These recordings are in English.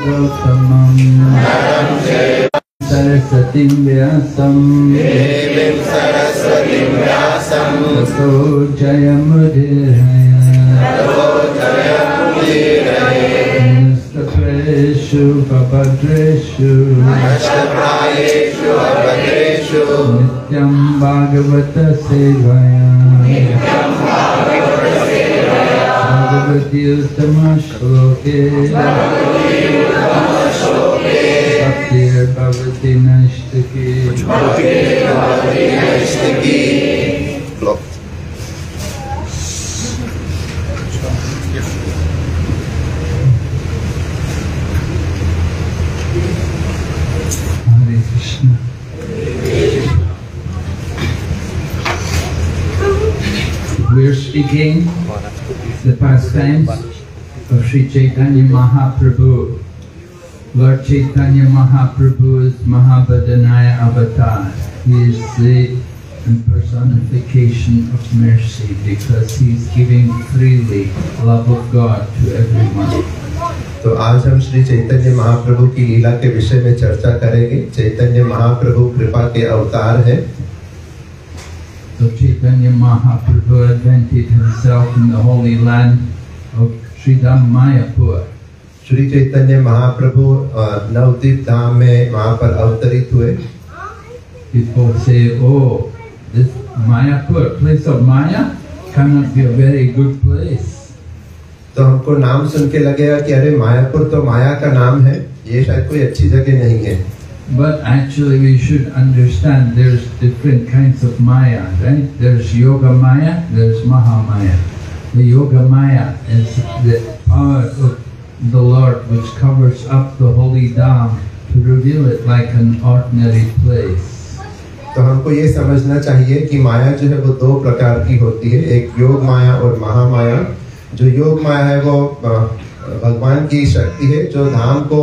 Bhagavatamam Saraswatim Vyasam Tato Jayamudhiraya Nastapreshu Babadreshu Nityam Bhagavata Sevaya Bhagavati Uttama Shloke Bhaktir Bhavati Nashtaki Hare Krishna. We're speaking the pastimes of Sri Chaitanya Mahaprabhu. Lord Chaitanya Mahaprabhu is Mahabhadanaya Avatar. He is the personification of mercy because he is giving freely love of God to everyone. तो आज हम श्री चैतन्य महाप्रभु की लीला के विषय में चर्चा करेंगे। चैतन्य महाप्रभु कृपा के अवतार है। So Chaitanya Mahaprabhu advented himself in the holy land of Sridham Mayapur. Shri Chaitanya Mahaprabhu Navdeep धाम में वहाँ पर अवतरित हुए। People say, oh, this Mayapur, place of Maya, cannot be a very good place. तो हमको नाम सुन के लगेगा कि अरे मायापुर तो माया का नाम है, ये शायद कोई अच्छी जगह नहीं है। But actually we should understand there's different kinds of Maya, right? There's Yoga Maya, there's Mahamaya. The Yoga Maya is the power of the Lord which covers up the holy Dham to reveal it like an ordinary place. तो हमको ये समझना चाहिए कि माया जो है वो दो प्रकार की होती है, एक योग माया और महामाया। जो योग माया है वो भगवान की शक्ति है जो धाम को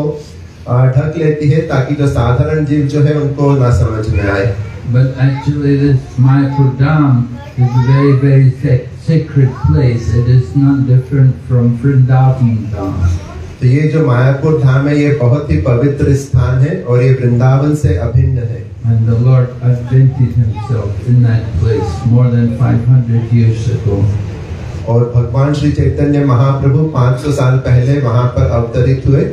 ढक लेती है ताकि जो साधारण जीव जो है उनको ना समझ में आए। But actually this Mayapur Dham is a very, very sacred place. It is not different from Vrindavan Dham. तो ये जो मायापुर धाम है ये बहुत ही पवित्र स्थान है और ये वृंदावन से अभिन्न है। And the Lord advented himself in that place more than 500 years ago. और भगवान श्री चैतन्य महाप्रभु 500 साल पहले वहाँ पर अवतरित हुए।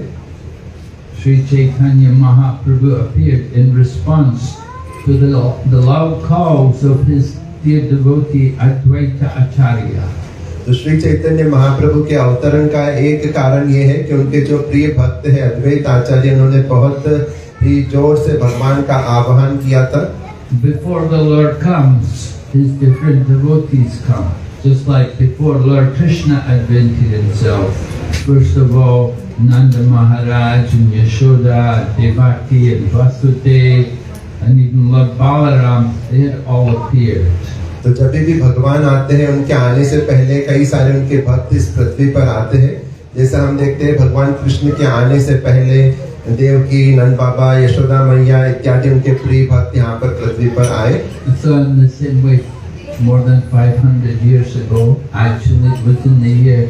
Sri Chaitanya Mahaprabhu appeared in response to the loud calls of his dear devotee Advaita Acharya. तो श्री चैतन्य महाप्रभु के अवतरण का एक कारण ये है कि उनके जो प्रिय भक्त है अद्वैत आचार्य, उन्होंने बहुत ही जोर से भगवान का आह्वान किया था। Before the Lord comes, his different devotees come. Just like before Lord Krishna advented himself. First of all, Nanda Maharaj and Yashoda, Devaki and Vasudev, and even Lord Balaram, they had all appeared. तो जब भी भगवान आते हैं उनके आने से पहले कई सारे उनके भक्त इस पृथ्वी पर आते हैं। जैसा हम देखते हैं भगवान कृष्ण के आने से पहले देवकी, नंद बाबा, यशोदा मैया इत्यादि उनके प्रिय भक्त यहाँ पर पृथ्वी पर आए। So in the same way, more than 500 years ago, actually within the year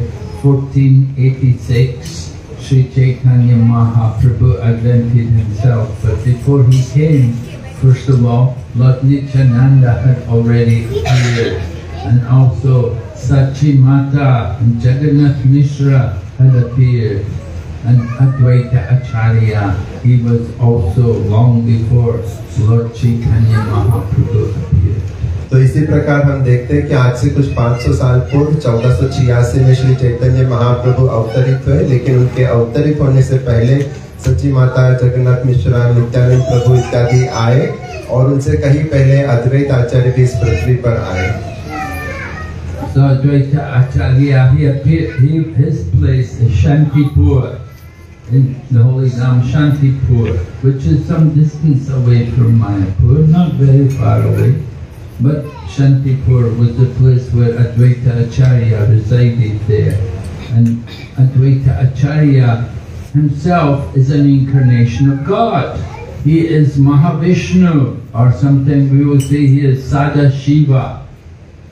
1486, Sri Chaitanya Mahaprabhu advented himself. But before he came, first of all, Lord Nityananda had already appeared, and also Sachi Mata and Jagannath Mishra had appeared, and Advaita Acharya, he was also long before Lord Chaitanya Mahaprabhu appeared. तो इसी प्रकार हम देखते हैं कि आज से कुछ 500 साल पूर्व 1486 में श्री चैतन्य महाप्रभु अवतरित हुए, लेकिन उनके अवतरित होने से पहले सची माता, जगन्नाथ मिश्रा, नित्यानंद प्रभु इत्यादि आए और उनसे कहीं पहले अद्वैत आचार्य भी इस पृथ्वी पर आए। So Advaita Acharya, he appeared, his place is Shantipur, in the holy Dham Shantipur, which is some distance away from Mayapur, not very far away. But Shantipur was the place where Advaita Acharya resided there. And Advaita Acharya himself is an incarnation of God. He is Mahavishnu, or sometimes we will say he is Sada Shiva. तो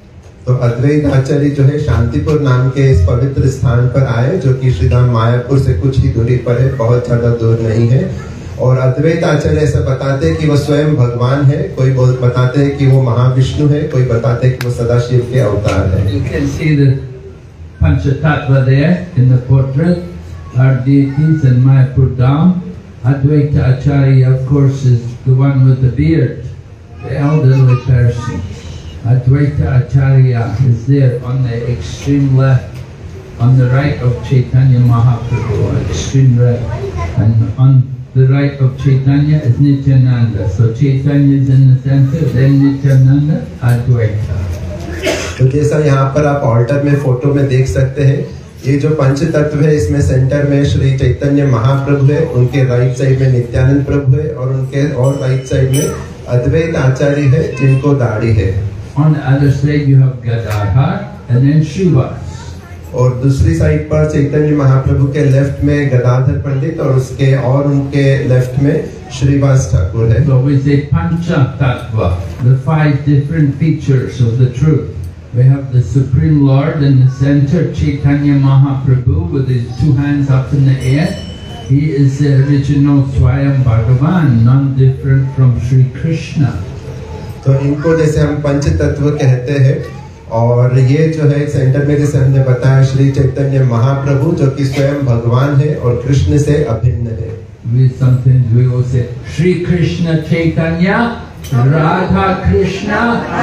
तो अद्वैत आचार्य जो है शांतिपुर नाम के इस पवित्र स्थान पर आए, जो कि श्रीधाम मायापुर से कुछ ही दूरी पर है, बहुत ज्यादा दूर नहीं है। और अद्वैत आचार्य ऐसा बताते हैं कि वो स्वयं भगवान है, कोई बताते हैं कि वो महाविष्णु है, कोई बताते हैं कि वो सदाशिव के अवतार है। You can see the Panchatattva there in the portrait. Our deities in Mayapur Dham. Advaita Acharya, of course, is the one with the beard, the elderly person. Advaita Acharya is there on the extreme left, on the right of Chaitanya Mahaprabhu, extreme right. And on the right of Chaitanya is Nityananda. So Chaitanya is in the center, then Nityananda, Advaita. तो जैसा यहाँ पर आप alter में photo में देख सकते हैं, ये जो पंच तत्व है इसमें सेंटर में श्री चैतन्य महाप्रभु है, उनके राइट साइड में नित्यानंद प्रभु है और उनके और राइट साइड में अद्वैत आचार्य है जिनको दाढ़ी है। On the other side you have Gadadhar and then Srivas. और दूसरी साइड पर चैतन्य महाप्रभु के लेफ्ट में गदाधर पंडित और उसके और उनके लेफ्ट में श्रीवास ठाकुर है। So we say Pancha Tattva, the 5 different features of the truth. We have the Supreme Lord in the center, Chaitanya Mahaprabhu, with his 2 hands up in the air. He is the original Swayam Bhagavan, none different from Sri Krishna. तो इनको जैसे हम पंच तत्व कहते हैं, और ये जो है सेंटर में जैसे हमने बताया श्री चैतन्य महाप्रभु, जो कि स्वयं भगवान है और कृष्ण से अभिन्न है। Sometimes we will say Sri Krishna Chaitanya, Radha Krishna.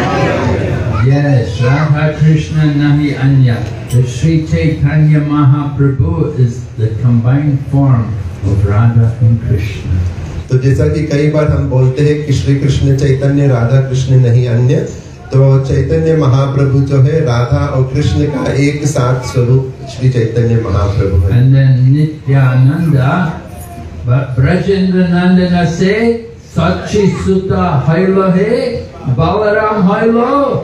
Yes, Radha Krishna nahi anya. The Sri Chaitanya Mahaprabhu is the combined form of Radha and Krishna. तो जैसा कि कई बार हम बोलते हैं कि श्री कृष्ण चैतन्य राधा कृष्ण नहीं अन्य, तो चैतन्य महाप्रभु जो है राधा और कृष्ण का एक साथ स्वरूप श्री चैतन्य महाप्रभु है। And then Nityananda, Brajendra Nandana se Sachi Sutta Hailo he Balaram Hailo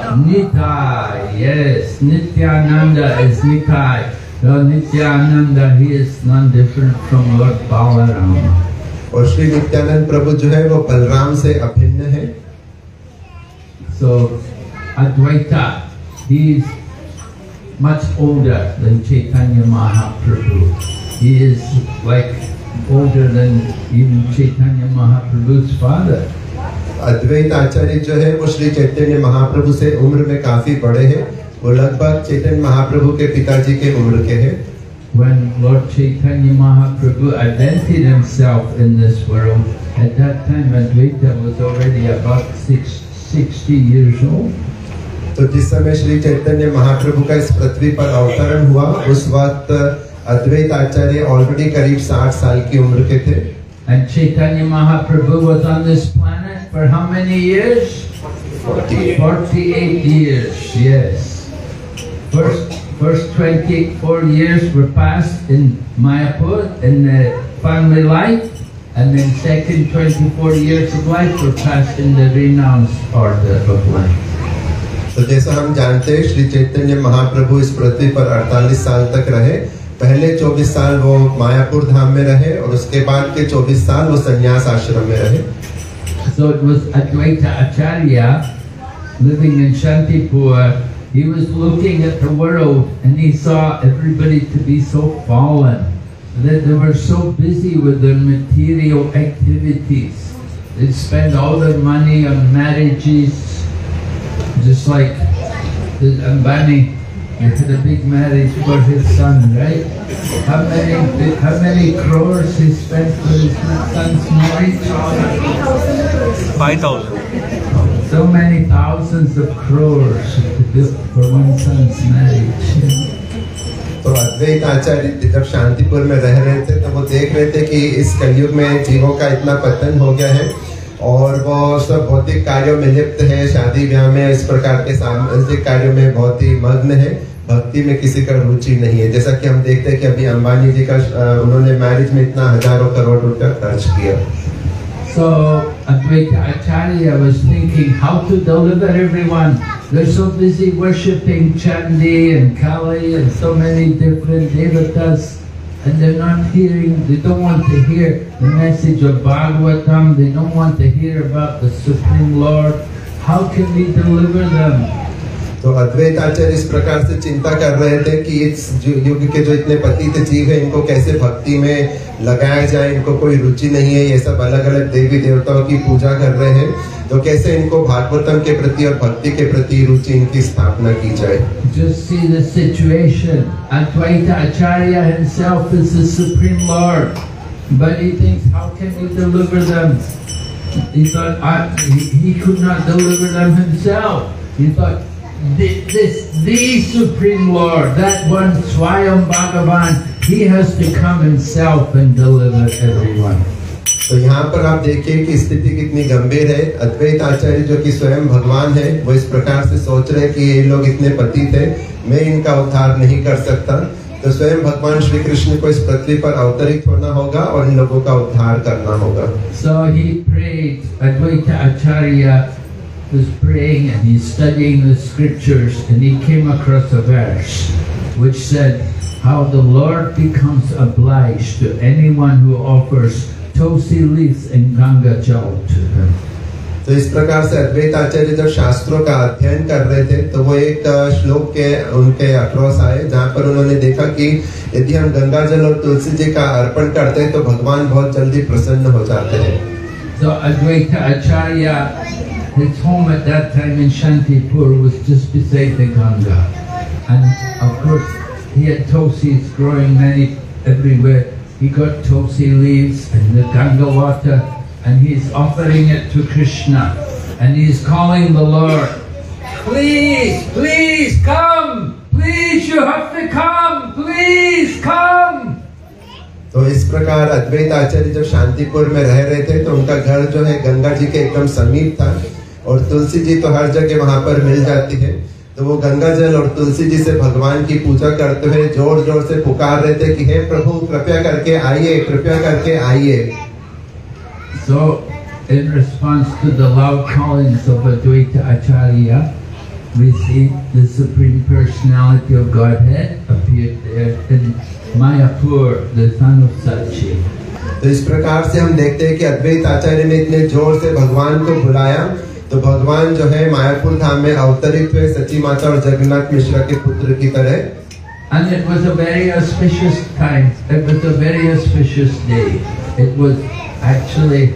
Nitai. Yes, Nityananda is Nitai. So Nityananda, he is none different from Lord Balaram. और श्री नित्यानंद प्रभु जो है वो बलराम से अभिन्न है। So Advaita, he is much older than Chaitanya Mahaprabhu. He is like older than even Chaitanya Mahaprabhu's father. अद्वैत आचार्य जो है वो श्री चैतन्य महाप्रभु से उम्र में काफी बड़े हैं, वो लगभग चैतन्य महाप्रभु के पिताजी के उम्र के हैं। When Lord Chaitanya Mahaprabhu identified himself in this world, at that time Advaita was already about 60 years old. तो जिस समय श्री चैतन्य महाप्रभु का इस पृथ्वी पर अवतरण हुआ, उस वक्त अद्वैत आचार्य ऑलरेडी करीब 60 साल की उम्र के थे। And Chaitanya Mahaprabhu was on this planet for how many years? 48 years, yes. First 24 years were passed in Mayapur in the family life, and then second 24 years of life were passed in the renounced order of life. तो जैसा हम जानते हैं श्री चैतन्य महाप्रभु इस पृथ्वी पर 48 साल तक रहे। पहले 24 साल वो मायापुर धाम में रहे और उसके बाद के 24 साल वो संन्यास आश्रम में रहे। So it was Advaita Acharya living in Shantipur. He was looking at the world and he saw everybody to be so fallen, that they were so busy with their material activities. They'd spend all their money on marriages, just like Ambani. He had a big marriage for his son, right? How many crores he spent for his son's marriage? 5,000. So many thousands of crores for one son's marriage. तो अद्वैत आचार्य जब शांतिपुर में रह रहे थे तो वो देख रहे थे कि इस कलयुग में जीवों का इतना पतन हो गया है और वो सब भौतिक कार्यों में लिप्त है, शादी ब्याह में इस प्रकार के सामाजिक कार्यों में बहुत ही मग्न है, भक्ति में किसी का रुचि नहीं है। जैसा कि हम देखते हैं कि अभी अंबानी जी का उन्होंने मैरिज में इतना हजारों करोड़ रुपया खर्च किया। So Advaita Acharya was thinking how to deliver everyone. They're so busy worshipping Chandi and Kali and so many different devatas, and they're not hearing, they don't want to hear the message of Bhagavatam, they don't want to hear about the Supreme Lord. How can we deliver them? तो अद्वैत आचार्य इस प्रकार से चिंता कर रहे थे कि इस युग के जो इतने पतित जीव है इनको कैसे भक्ति में लगाया जाए, इनको कोई रुचि नहीं है, ये सब अलग अलग देवी देवताओं की पूजा कर रहे हैं, तो कैसे इनको भागवतम के प्रति और भक्ति के प्रति रुचि इनकी स्थापना की जाए। Just see the situation. Advaita Acharya himself is the Supreme Lord, but he thinks, how can we deliver them? He thought he could not deliver them himself. He thought, the Supreme Lord, that one Swayam Bhagavan, he has to come himself and deliver everyone. तो यहाँ पर आप देखिए कि स्थिति कितनी गंभीर है। अद्वैत आचार्य जो कि स्वयं भगवान है, वो इस प्रकार से सोच रहे कि ये लोग इतने पतित हैं, मैं इनका उद्धार नहीं कर सकता, तो स्वयं भगवान श्री कृष्ण को इस पृथ्वी पर अवतरित होना होगा और इन लोगों का उद्धार करना होगा। So he prayed. Advaita Acharya was praying and he's studying the scriptures, and he came across a verse which said how the Lord becomes obliged to anyone who offers Tulsi leaves and Ganga Jal to him. तो इस प्रकार से अद्वैत आचार्य जब शास्त्रों का अध्ययन कर रहे थे तो वो एक श्लोक के उनके अक्रॉस आए जहाँ पर उन्होंने देखा कि यदि हम गंगा जल और तुलसी जी का अर्पण करते हैं तो भगवान बहुत जल्दी प्रसन्न हो जाते हैं। So Advaita Acharya, his home at that time in Shantipur was just beside the Ganga, and of course he had tulsis growing many everywhere. He got tulsi leaves and the Ganga water, and he's offering it to Krishna, and he's calling the Lord, please, please come, please, you have to come, please come. तो इस प्रकार अद्वैत आचार्य जब शांतिपुर में रह रहे थे तो उनका घर जो है गंगा जी के एकदम समीप था, और तुलसी जी तो हर जगह वहां पर मिल जाती है, तो वो गंगा जल और तुलसी जी से भगवान की पूजा करते हुए जोर जोर से पुकार रहे थे कि हे प्रभु कृपया करके आइए, कृपया करके आइए। So in response to the loud callings of Advaita Acharya, we see the Supreme Personality of Godhead appeared there in Mayapur, the son of Sachi. तो इस प्रकार से हम देखते हैं कि अद्वैत आचार्य ने इतने जोर से भगवान को बुलाया तो भगवान जो है मायापुर धाम में अवतरित हुए सची माता और जगन्नाथ मिश्रा के पुत्र की तरह। And it was a very auspicious time. It was a very auspicious day. It was actually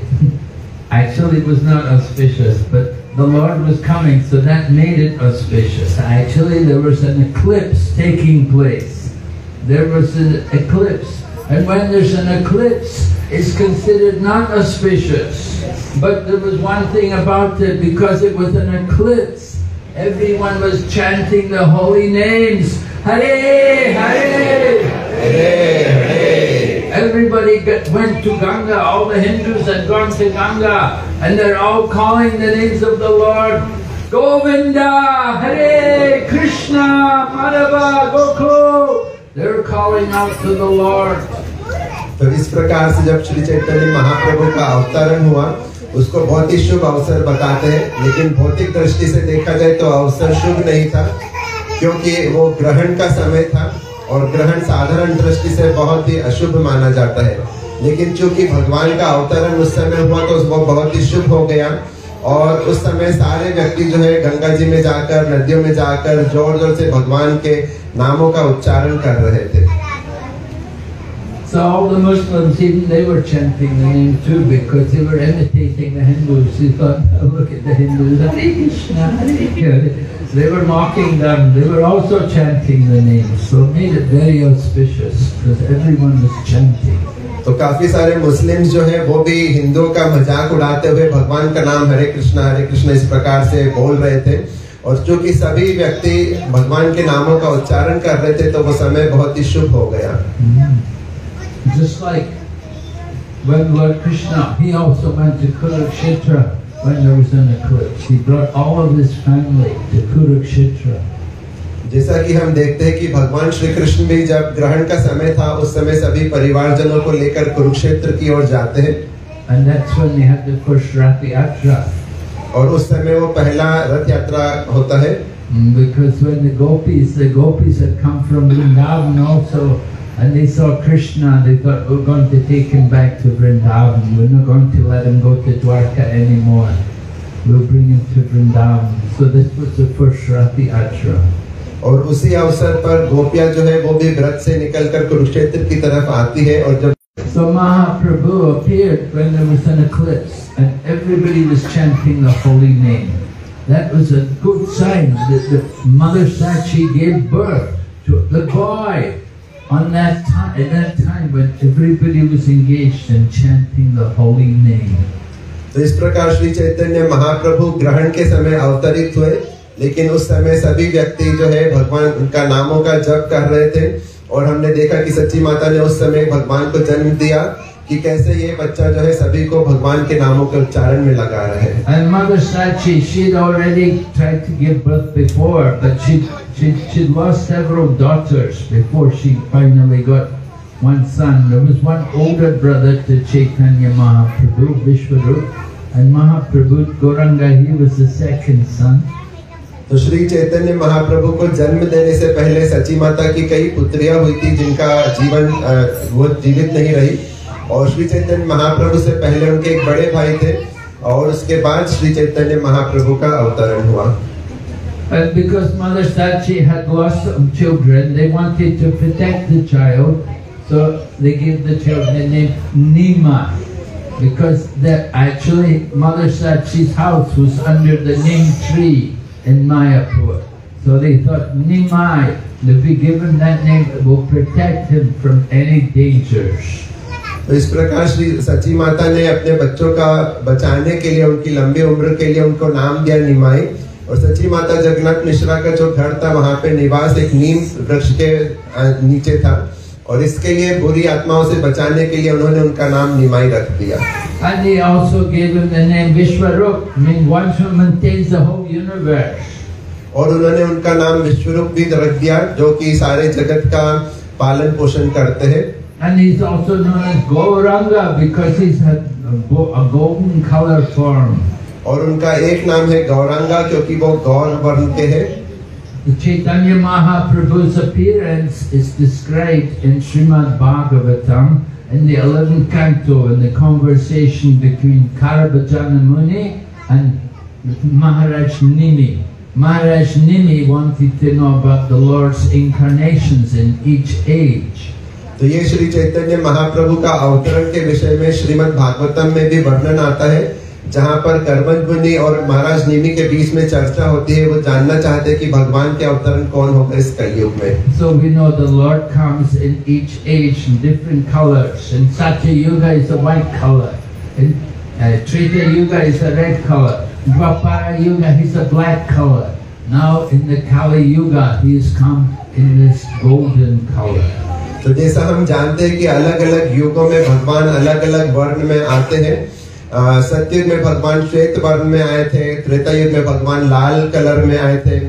it was not auspicious, but the Lord was coming, so that made it auspicious. Actually, there was an eclipse taking place. There was an eclipse, and when there's an eclipse, it's considered not auspicious. But there was one thing about it, because it was an eclipse, everyone was chanting the holy names. Hare, Hare, Hare, Hare. Everybody went to Ganga, all the Hindus had gone to Ganga, and they're all calling the names of the Lord. Govinda, Hare, Krishna, Madhava, Gokul. They're calling out to the Lord. तो इस प्रकार से जब श्री चैतन्य महाप्रभु का अवतरण हुआ उसको बहुत ही शुभ अवसर बताते हैं, लेकिन भौतिक दृष्टि से देखा जाए तो अवसर शुभ नहीं था, क्योंकि वो ग्रहण का समय था और ग्रहण साधारण दृष्टि से बहुत ही अशुभ माना जाता है, लेकिन चूंकि भगवान का अवतरण उस समय हुआ तो वो बहुत ही शुभ हो गया, और उस समय सारे व्यक्ति जो है गंगा जी में जाकर नदियों में जाकर जोर जोर से भगवान के नामों का उच्चारण कर रहे थे। So all the Muslims, even they were chanting the name too, because they were imitating the Hindus. They thought, oh, look at the Hindus, Hare Krishna, Hare Krishna. They were mocking them. They were also chanting the name. So it made it very auspicious, because everyone was chanting. तो काफी सारे Muslims जो है वो भी हिंदुओं का मजाक उड़ाते हुए भगवान का नाम हरे कृष्णा इस प्रकार से बोल रहे थे, और चूंकि सभी व्यक्ति भगवान के नामों का उच्चारण कर रहे थे तो वो समय बहुत ही शुभ हो गया। Just like when Lord Krishna, he also went to Kurukshetra when there was an eclipse. He brought all of his family to Kurukshetra. जैसा कि हम देखते हैं कि भगवान श्री कृष्ण भी जब ग्रहण का समय था उस समय सभी परिवारजनों को लेकर कुरुक्षेत्र की ओर जाते हैं। And that's when they had the first Rath Yatra. और उस समय वो पहला रथ यात्रा होता है। Because when the gopis had come from Vrindavan also, and they saw Krishna, they thought, we're going to take him back to Vrindavan. We're not going to let him go to Dwarka anymore. we'll bring him to Vrindavan. So this was the first Rath Yatra. और उसी अवसर पर गोपियां जो है वो भी व्रत से निकलकर कुरुक्षेत्र की तरफ आती है और जब So Mahaprabhu appeared when there was an eclipse and everybody was chanting the holy name. That was a good sign that the Mother Sachi gave birth to the boy on that time, at that time when everybody was engaged in chanting the holy name. तो इस प्रकार श्री चैतन्य महाप्रभु ग्रहण के समय अवतरित हुए, लेकिन उस समय सभी व्यक्ति जो है भगवान का नामों का जप कर रहे थे और हमने देखा कि सच्ची माता ने उस समय भगवान को जन्म दिया कि कैसे ये बच्चा जो है सभी को भगवान के नामों के उच्चारण में लगा रहा है। And Mother Sachi, she'd already tried to give birth before, but she'd lost several daughters before she finally got one son. There was one older brother to Chaitanya Mahaprabhu, Vishwarup, and Mahaprabhu Gauranga, he was the second son. तो श्री चैतन्य महाप्रभु को जन्म देने से पहले सची माता की कई पुत्रियां हुई थी जिनका जीवन वो जीवित नहीं रही, और श्री चैतन्य महाप्रभु से पहले उनके एक बड़े भाई थे और उसके बाद श्री चैतन्य महाप्रभु का अवतरण हुआ। And because Mother Sachi had lost some children, they wanted to protect the child, so they gave the child the name Nima, because that actually Mother Sachi's house was under the neem tree in Mayapur. So they thought Nimai, if we give him that name, it will protect him from any dangers. तो इस प्रकार श्री सची माता ने अपने बच्चों का बचाने के लिए, उनकी लंबी उम्र के लिए उनको नाम दिया निमाई। और सची माता जगन्नाथ मिश्रा का जो घर था वहाँ पे निवास एक नीम वृक्ष के नीचे था, और इसके लिए बुरी आत्माओं से बचाने के लिए उन्होंने उनका नाम निमाई रख दिया। And he also gave him the name Vishwarup, meaning one who maintains the whole universe. और उन्होंने उनका नाम विश्वरूप भी रख दिया, जो कि सारे जगत का पालन पोषण करते हैं। And he's also known as Gauranga because he's had a golden color form. और उनका एक नाम है गौरांगा क्योंकि वो गौर वर्ण के हैं। The Chaitanya Mahaprabhu's appearance is described in Srimad Bhagavatam in the 11th canto, in the conversation between Karabhajana Muni and Maharaj Nimi. Maharaj Nimi wanted to know about the Lord's incarnations in each age. तो ये श्री चैतन्य महाप्रभु का अवतरण के विषय में श्रीमद् भागवतम में भी वर्णन आता है, जहाँ पर कर्मज मुनि और महाराज निमि के बीच में चर्चा होती है। वो जानना चाहते हैं कि भगवान के अवतरण कौन होगा इस कलयुग में। So we know the Lord comes in each age in different colors. In Satya Yuga is a white color. In Treta Yuga is a red color. In Dwapara Yuga he's a black color. Now in the Kali Yuga he has come in this golden color. तो जैसा हम जानते हैं कि अलग अलग युगों में भगवान अलग अलग वर्ण में आते हैं। सतयुग में भगवान श्वेत वर्ण में आए थे, त्रेता युग में भगवान लाल कलर में आए थे,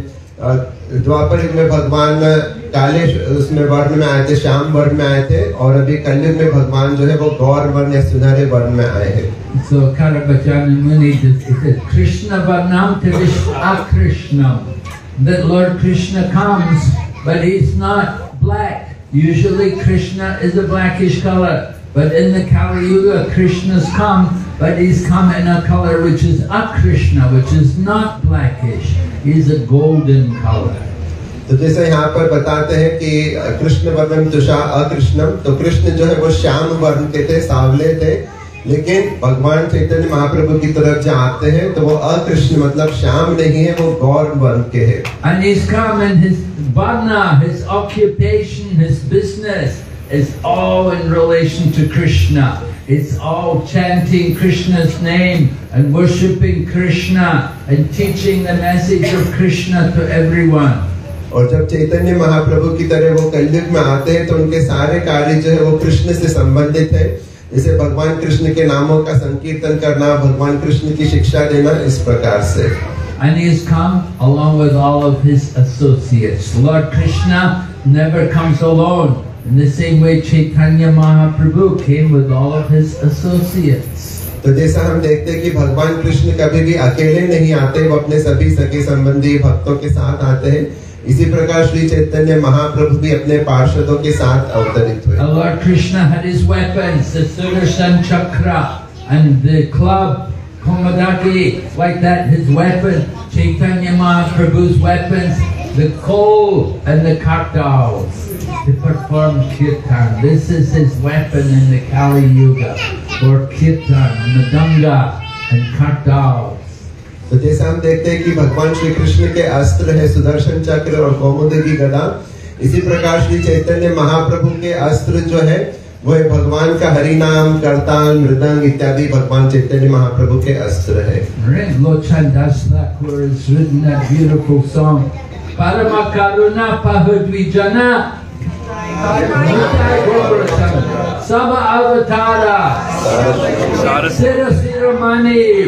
द्वापर युग में भगवान काले उसमें वर्ण में आए थे, श्याम वर्ण में आए थे, और अभी कलयुग में भगवान जो है वो गौर वर्ण या सुनहरे वर्ण में आए हैं। So Karabhajana Muni said Krishna Varnam Tavishna Krishnam, that Lord Krishna comes, but he's not black. Usually Krishna is a blackish color, but in the Kali Yuga Krishna's come, but he's come in a color which is Akrishna, which is not blackish. He's a golden color. तो जैसे यहाँ पर बताते हैं कि कृष्ण वर्णम तुषा अकृष्णम, तो कृष्ण जो है वो श्याम वर्ण के थे, सांवले थे, लेकिन भगवान चैतन्य महाप्रभु की तरफ जब आते हैं तो वो अकृष्ण मतलब श्याम नहीं है, वो गौर वर्ण के हैं। And he's come in his varna, his occupation, his business is all in relation to Krishna. It's all chanting Krishna's name and worshipping Krishna and teaching the message of Krishna to everyone. और जब चैतन्य महाप्रभु की तरह वो कलयुग में आते हैं तो उनके सारे कार्य जो है वो कृष्ण से संबंधित है, जैसे भगवान कृष्ण के नामों का संकीर्तन करना, भगवान कृष्ण की शिक्षा देना, इस प्रकार से। And he has come along with all of his associates. Lord Krishna never comes alone. In the same way, Chaitanya Mahaprabhu came with all of his associates. तो जैसा हम देखते हैं कि भगवान कृष्ण कभी भी अकेले नहीं आते, वो अपने सभी सगे संबंधी भक्तों के साथ आते हैं। इसी प्रकार श्री चैतन्य महाप्रभु भी अपने पार्षदों के साथ अवतरित हुए। Lord Krishna had his weapons, the Sudarshan Chakra and the club, Komadaki, like that, his weapon, Chaitanya Mahaprabhu's weapons, the coal and the kartals to perform kirtan. This is his weapon in the Kali Yuga for kirtan, mridanga and kartals. तो जैसे हम देखते हैं कि भगवान श्री कृष्ण के अस्त्र है सुदर्शन चक्र और कौमुदी गदा, इसी प्रकार श्री चैतन्य महाप्रभु के अस्त्र जो है वो है भगवान का हरि नाम, करताल, मृदंग इत्यादि भगवान चैतन्य महाप्रभु के अस्त्र है। Lochan Das Thakur has written that beautiful song, Parama Karuna Pahudvijana Saba Avatara Sira Siramani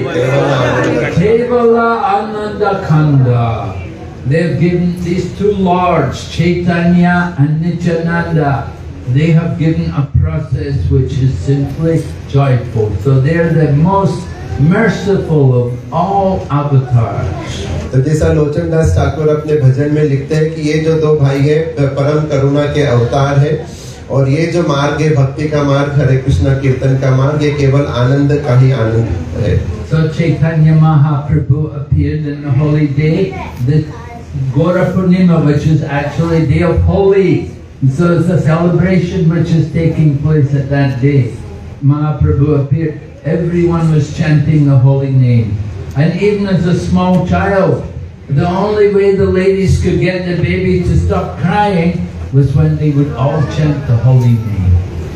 Kevala Ananda Kanda. They've given these two lords, Chaitanya and Nityananda, they have given a process which is simply joyful. So they're the most merciful of all avatars. तो जैसा लोचन दास ठाकुर अपने भजन में लिखते हैं कि ये जो दो भाई है परम करुणा के अवतार है और ये जो मार्ग है भक्ति का मार्ग, हरे कृष्ण कीर्तन का मार्ग, ये केवल आनंद का ही आनंद है। So Chaitanya Mahaprabhu appeared in the holy day, the Gora Purnima, which is actually day of holy. So it's a celebration which is taking place at that day. Mahaprabhu appeared. Everyone was chanting the holy name. And even as a small child, the only way the ladies could get the baby to stop crying was when they would all chant the holy name.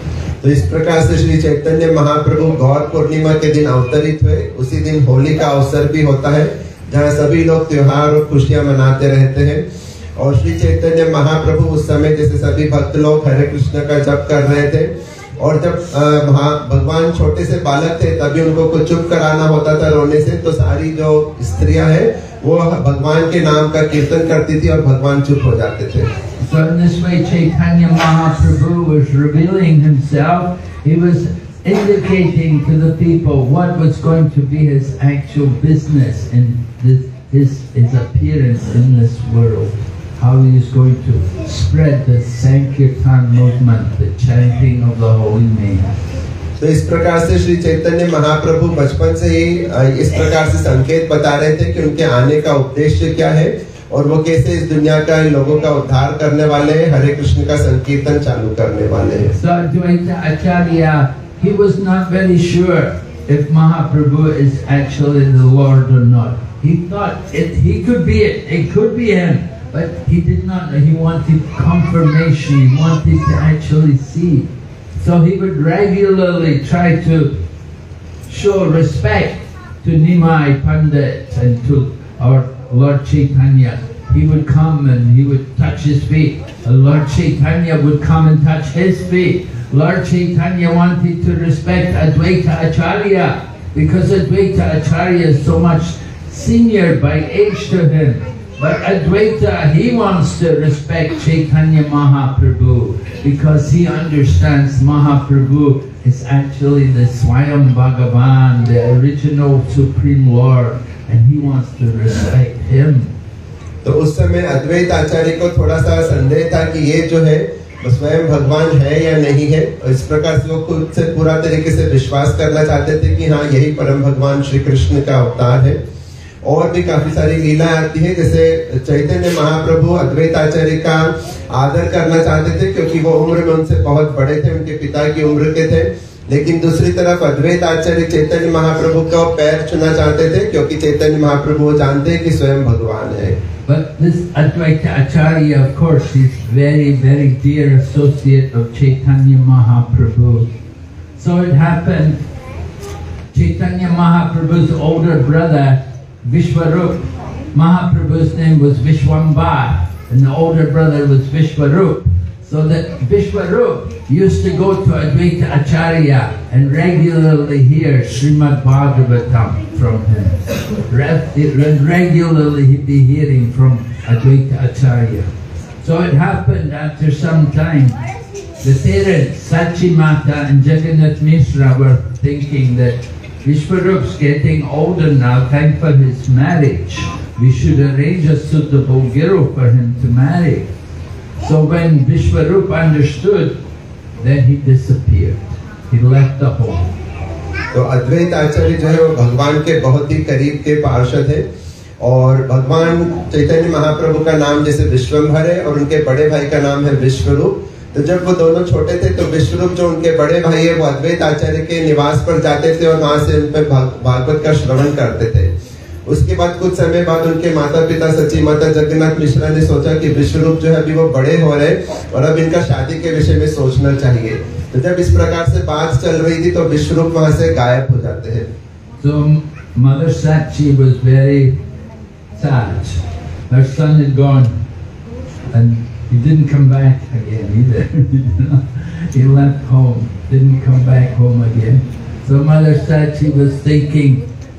तो इस प्रकार से श्री चैतन्य महाप्रभु गौर पूर्णिमा के दिन अवतरित हुए। उसी दिन होली का अवसर भी होता है जहाँ सभी लोग त्योहार और खुशियाँ मनाते रहते हैं। और श्री चैतन्य महाप्रभु उस समय जैसे सभी भक्त लोग हरे कृष्ण का जप कर रहे थे और जब भगवान छोटे से बालक थे तभी उनको कुछ चुप कराना होता था रोने से, तो सारी जो स्त्रियां हैं वो भगवान के नाम का कीर्तन करती थी और भगवान चुप हो जाते थे। So in this way Chaitanya Mahaprabhu was revealing himself. He was indicating to the people what was going to be his actual business in his appearance in this world. How he is going to spread the Sankirtan movement, the chanting of the holy name. तो इस प्रकार से श्री चैतन्य महाप्रभु बचपन से ही इस प्रकार से संकेत बता रहे थे कि उनके आने का उद्देश्य क्या है और वो कैसे इस दुनिया का लोगों का उद्धार करने वाले हैं, हरे कृष्ण का संकीर्तन चालू करने वाले हैं। So Advaita Acharya, he was not very sure if Mahaprabhu is actually the Lord or not. He thought he could be it could be him. But he did not know, he wanted confirmation, he wanted to actually see. So he would regularly try to show respect to Nimai Pandit and to our Lord Chaitanya. He would come and he would touch his feet. And Lord Chaitanya would come and touch his feet. Lord Chaitanya wanted to respect Advaita Acharya because Advaita Acharya is so much senior by age to him. But Advaita, he wants to respect Chaitanya Mahaprabhu because he understands Mahaprabhu is actually the Swayam Bhagavan, the original Supreme Lord, and he wants to respect him. तो उस समय अद्वैत आचार्य को थोड़ा सा संदेह था कि ये जो है वो स्वयं भगवान है या नहीं है। इस प्रकार से वो खुद से पूरा तरीके से विश्वास करना चाहते थे कि हाँ यही परम भगवान श्री कृष्ण का अवतार है। और भी काफी सारी लीला आती है, जैसे चैतन्य महाप्रभु अद्वैत आचार्य का आदर करना चाहते थे क्योंकि वो उम्र में उनसे बहुत बड़े थे, उनके पिता की उम्र के थे। लेकिन दूसरी तरफ अद्वैत आचार्य चैतन्य महाप्रभु का पैर छूना चाहते थे क्योंकि चैतन्य महाप्रभु वो जानते हैं कि स्वयं भगवान है। But this Advaita Acharya, of course, is very, very dear associate of Chaitanya Mahaprabhu. So it happened, Chaitanya Mahaprabhu's older brother, Vishwarup, Mahaprabhu's name was Vishwamba, and the older brother was Vishwarup. So that Vishwarup used to go to Advaita Acharya and regularly hear Srimad Bhagavatam from him. Regularly he'd be hearing from Advaita Acharya. So it happened after some time, the parents, Sachi Mata and Jagannath Mishra, were thinking that Vishwarup's getting older now, time for his marriage. We should arrange a suitable girl for him to marry. So when Vishwarup understood, then he disappeared. He left the home. तो अद्वैत आचार्य जो है वो भगवान के बहुत ही करीब के पार्षद है। और भगवान चैतन्य महाप्रभु का नाम जैसे विश्वम्भर है और उनके बड़े भाई का नाम है विश्वरूप। तो जब वो दोनों छोटे थे तो विश्वरूप जो उनके बड़े भाई है वो अद्वैत आचार्य के निवास पर जाते थे और वहां से उन पर भागवत का श्रवण करते थे। उसके बाद कुछ समय बाद उनके माता पिता सची माता जगन्नाथ मिश्रा ने सोचा कि विश्वरूप जो है अभी वो बड़े हो रहे और अब इनका शादी के विषय में सोचना चाहिए। तो जब इस प्रकार से बात चल रही थी तो विश्वरूप वहां से गायब हो जाते हैं। So Mother Sachi was very sad. Her son had gone and he didn't come back again either. He left home, didn't come back home again. So Mother Sachi was thinking,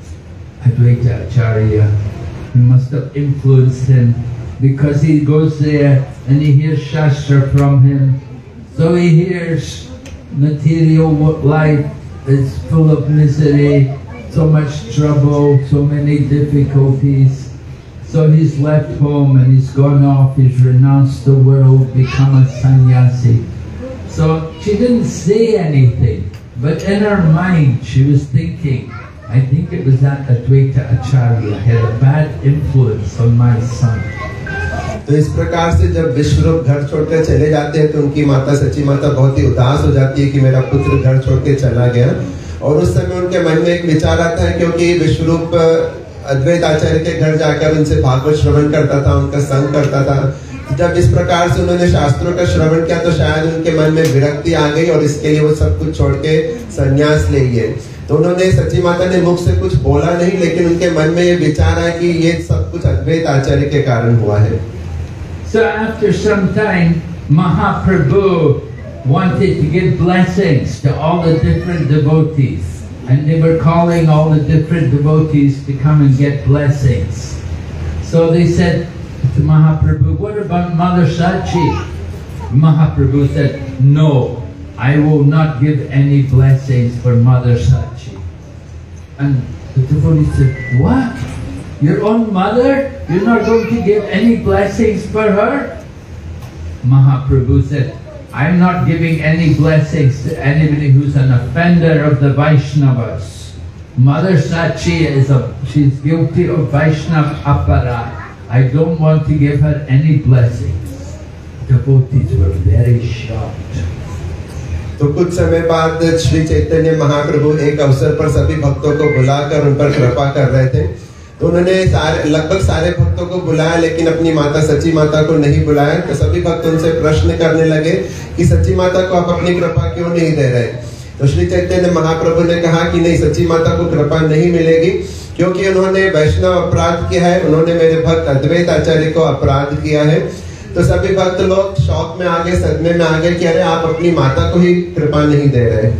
Advaita Acharya, he must have influenced him because he goes there and he hears Shastra from him. So he hears material life is full of misery, so much trouble, so many difficulties. So he's left home and he's gone off, he's renounced the world, become a sannyasi. So she didn't say anything, but in her mind she was thinking, I think it was that Advaita Acharya had a bad influence on my son. तो इस प्रकार से जब विश्वरूप घर छोड़कर चले जाते हैं तो उनकी माता सची माता बहुत ही उदास हो जाती है कि मेरा पुत्र घर छोड़ के चला गया। और उस समय उनके मन में एक विचार आता है क्योंकि विश्वरूप अद्वैत आचार्य के घर जाकर उनसे भागवत श्रवण करता था, उनका संग करता था। जब इस प्रकार से उन्होंने शास्त्रों का श्रवण किया तो शायद उनके मन में विरक्ति आ गई और इसके लिए वो सब कुछ छोड़ के संन्यास ले लिए। तो उन्होंने सची माता ने मुख से कुछ बोला नहीं, लेकिन उनके मन में ये विचार आया कि ये सब कुछ अद्वैत आचार्य के कारण हुआ है। So after some time, Mahaprabhu wanted to give blessings to all the different devotees. And they were calling all the different devotees to come and get blessings. So they said to Mahaprabhu, what about Mother Sachi? Mahaprabhu said, no, I will not give any blessings for Mother Sachi. And the devotees said, what? Your own mother? You're not going to give any blessings for her? Mahaprabhu said, I'm not giving any blessings to anybody who's an offender of the Vaishnavas. Mother Sachi she's guilty of Vaishnav aparad. I don't want to give her any blessings. Devotees were very shocked. तो कुछ समय बाद श्री चैतन्य महाप्रभु एक अवसर पर सभी भक्तों को बुलाकर उन पर कृपा कर रहे थे। तो उन्होंने लगभग सारे भक्तों को बुलाया लेकिन अपनी माता सची माता को नहीं बुलाया। तो सभी भक्त उनसे प्रश्न करने लगे कि सची माता को आप अपनी कृपा क्यों नहीं दे रहे। तो श्री चैतन्य महाप्रभु ने कहा कि नहीं, सची माता को कृपा नहीं मिलेगी क्योंकि उन्होंने वैष्णव अपराध किया है, उन्होंने मेरे भक्त अद्वैत आचार्य को अपराध किया है। तो सभी भक्त लोग शौक में आ गए, सदमे में आ गए कि अरे आप अपनी माता को ही कृपा नहीं दे रहे।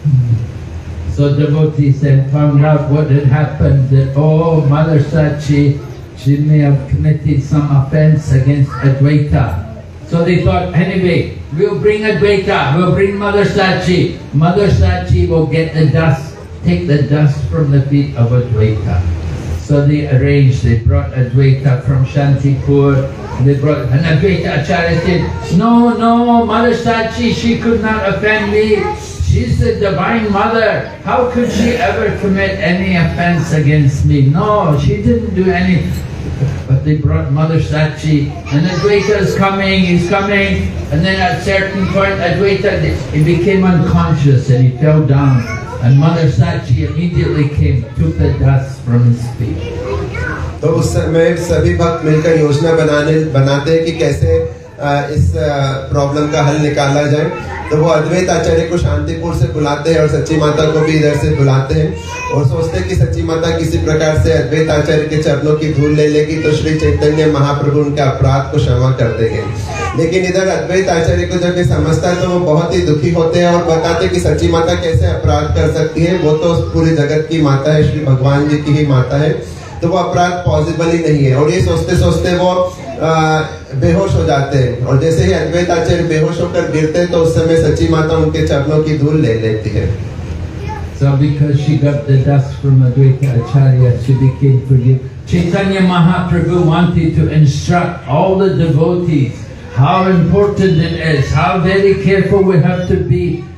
So devotees then found out what had happened, that oh, Mother Sachi, she may have committed some offense against Advaita. So they thought, anyway, we'll bring Advaita, we'll bring Mother Sachi. Mother Sachi will get the dust, take the dust from the feet of Advaita. So they arranged, they brought Advaita from Shantipur, they brought, and Advaita Acharya said, no, no, Mother Sachi, she could not offend me. She's the Divine Mother. How could she ever commit any offense against me? No, she didn't do any. But they brought Mother Sachi, and Advaita is coming, he's coming, and then at a certain point Advaita, he became unconscious and he fell down. And Mother Sachi immediately came, took the dust from his feet. तो उस समय सभी भक्त मिलकर योजना बनाते हैं कि कैसे इस प्रॉब्लम का हल निकाला जाए। तो वो अद्वैत आचार्य को शांतिपुर से बुलाते हैं और सच्ची माता को भी इधर से बुलाते हैं और सोचते हैं कि सच्ची माता किसी प्रकार से अद्वैत आचार्य के चरणों की धूल ले लेगी तो श्री चैतन्य महाप्रभु उनके अपराध को क्षमा कर देंगे। लेकिन इधर अद्वैत आचार्य को जब ये समझता है तो वो बहुत ही दुखी होते हैं और बताते हैं कि सच्ची माता कैसे अपराध कर सकती है, वो तो पूरे जगत की माता है, श्री भगवान जी की ही माता है, तो वो अपराध पॉसिबल ही नहीं है। और ये सोचते सोचते वो बेहोश हो जाते हैं और जैसे ही अद्वैत आचार्य बेहोश होकर गिरते हैं तो उस समय सच्ची माता उनके चरणों की धूल ले लेती है। So because she got the dust from Advaita Acharya, she became forgiven. Chaitanya Mahaprabhu wanted to instruct all the devotees how important it is, how very careful we have to be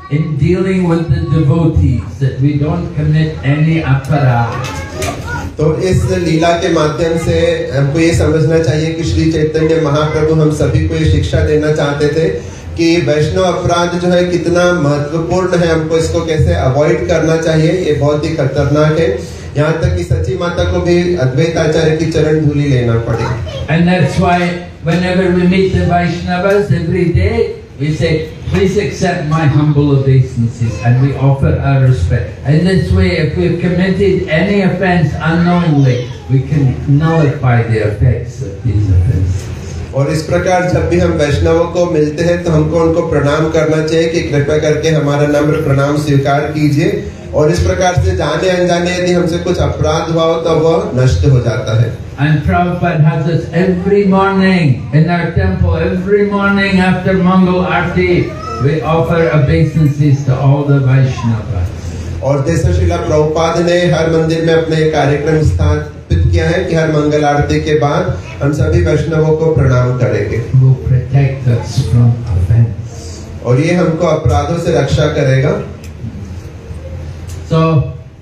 in dealing with the devotees, that we don't commit any aparadh. तो इस लीला के माध्यम से हमको ये समझना चाहिए कि श्री चैतन्य महाप्रभु हम सभी को ये शिक्षा देना चाहते थे कि वैष्णव अपराध जो है कितना महत्वपूर्ण है, हमको इसको कैसे अवॉइड करना चाहिए, ये बहुत ही खतरनाक है। यहाँ तक कि सची माता को भी अद्वैत आचार्य की चरण धूलि लेना पड़े। And that's why whenever we meet the Vaishnavas every day, we say, please accept my humble obeisances, and we offer our respect. In this way, if we've committed any offense unknowingly, we can nullify the effects of these offenses. और इस प्रकार जब भी हम वैष्णवों को मिलते हैं तो हमको उनको प्रणाम करना चाहिए कि कृपया करके हमारा नम्र प्रणाम स्वीकार कीजिए, और इस प्रकार से जाने अनजाने यदि हमसे कुछ अपराध हुआ हो तो वह नष्ट हो जाता है। And Prabhupada has us every morning in our temple, every morning after Mangal Aarti, we offer obeisances to all the Vaishnavas. और जैसे श्रीला प्रभुपाद ने हर मंदिर में अपने कार्यक्रम स्थापित किया है कि हर मंगल आरती के बाद हम सभी वैष्णवों को प्रणाम करेंगे। Who protect us from offense. और ये हमको अपराधों से रक्षा करेगा। So,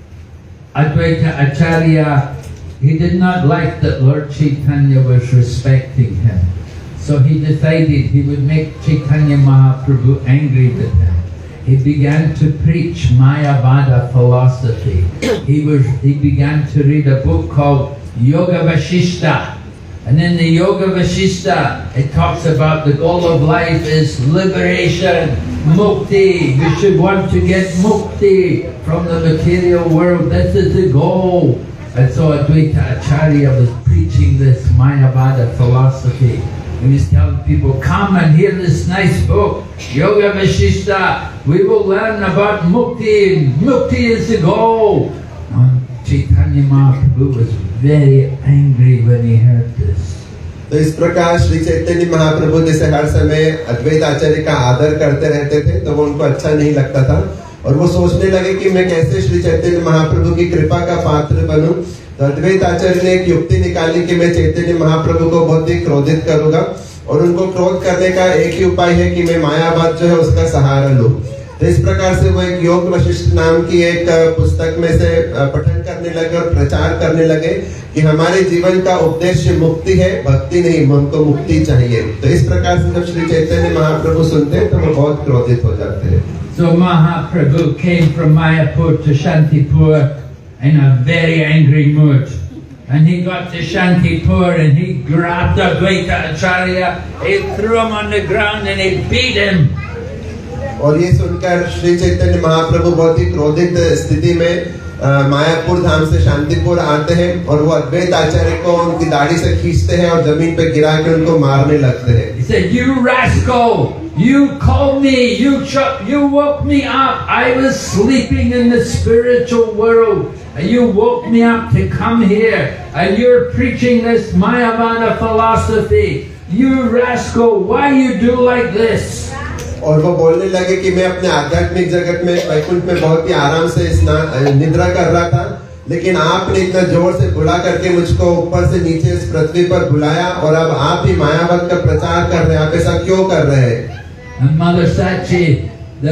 Advaita Acharya, he did not like that Lord Chaitanya was respecting him. So he decided he would make Chaitanya Mahaprabhu angry with him. He began to preach Mayavada philosophy. He began to read a book called Yoga Vasishta. And in the Yoga Vasishta, it talks about the goal of life is liberation, mukti. You should want to get mukti from the material world. This is the goal. And so Advaita Acharya was preaching this Mayavada philosophy. He was telling people, come and hear this nice book, Yoga Vasishta. We will learn about mukti. Mukti is the goal. And Chaitanya Mahaprabhu was very angry when he heard this. तो इस प्रकार श्री चैतन्य महाप्रभु जैसे हर समय अद्वैत आचार्य का आदर करते रहते थे, तो वो उनको अच्छा नहीं लगता था और वो सोचने लगे कि मैं कैसे श्री चैतन्य महाप्रभु की कृपा का पात्र बनूं। तो अद्वैत आचार्य ने एक युक्ति निकाली कि मैं चैतन्य महाप्रभु को बहुत ही क्रोधित करूंगा, और उनको क्रोध करने का एक ही उपाय है कि मैं मायावाद जो है उसका सहारा लूं। तो इस प्रकार से वो एक योग वशिष्ठ नाम की एक पुस्तक में से पठन करने लगे और प्रचार करने लगे कि हमारे जीवन का उद्देश्य मुक्ति है, भक्ति नहीं, हमको मुक्ति चाहिए। तो इस प्रकार से जब श्री चैतन्य महाप्रभु सुनते हैं तो वो बहुत क्रोधित हो जाते हैं। So Mahaprabhu came from Mayapur to Shantipur in a very angry mood. And he got to Shantipur and he grabbed Advaita Acharya, he threw him on the ground and he beat him. और ये सुनकर श्री चैतन्य महाप्रभु बहुत ही क्रोधित स्थिति में मायापुर धाम से शांतिपुर आते हैं और वो अद्वैत आचार्य को उनकी दाढ़ी से खींचते हैं और जमीन पे गिरा के उनको मारने लगते हैं। He said, "You rascal! You called me! You woke me up! I was sleeping in the spiritual world, and you woke me up to come here, and you're preaching this Mayavada philosophy. You rascal! Why you do like this?" और वो बोलने लगे कि मैं अपने आध्यात्मिक जगत में वैकुंठ में बहुत ही आराम से निद्रा कर रहा था, लेकिन आपने इतना जोर से बुला करके मुझको ऊपर से नीचे इस पृथ्वी पर बुलाया और अब आप ही मायावाद का प्रचार कर रहे हैं। आप ऐसा क्यों कर रहे हैं? And Mother Sachi,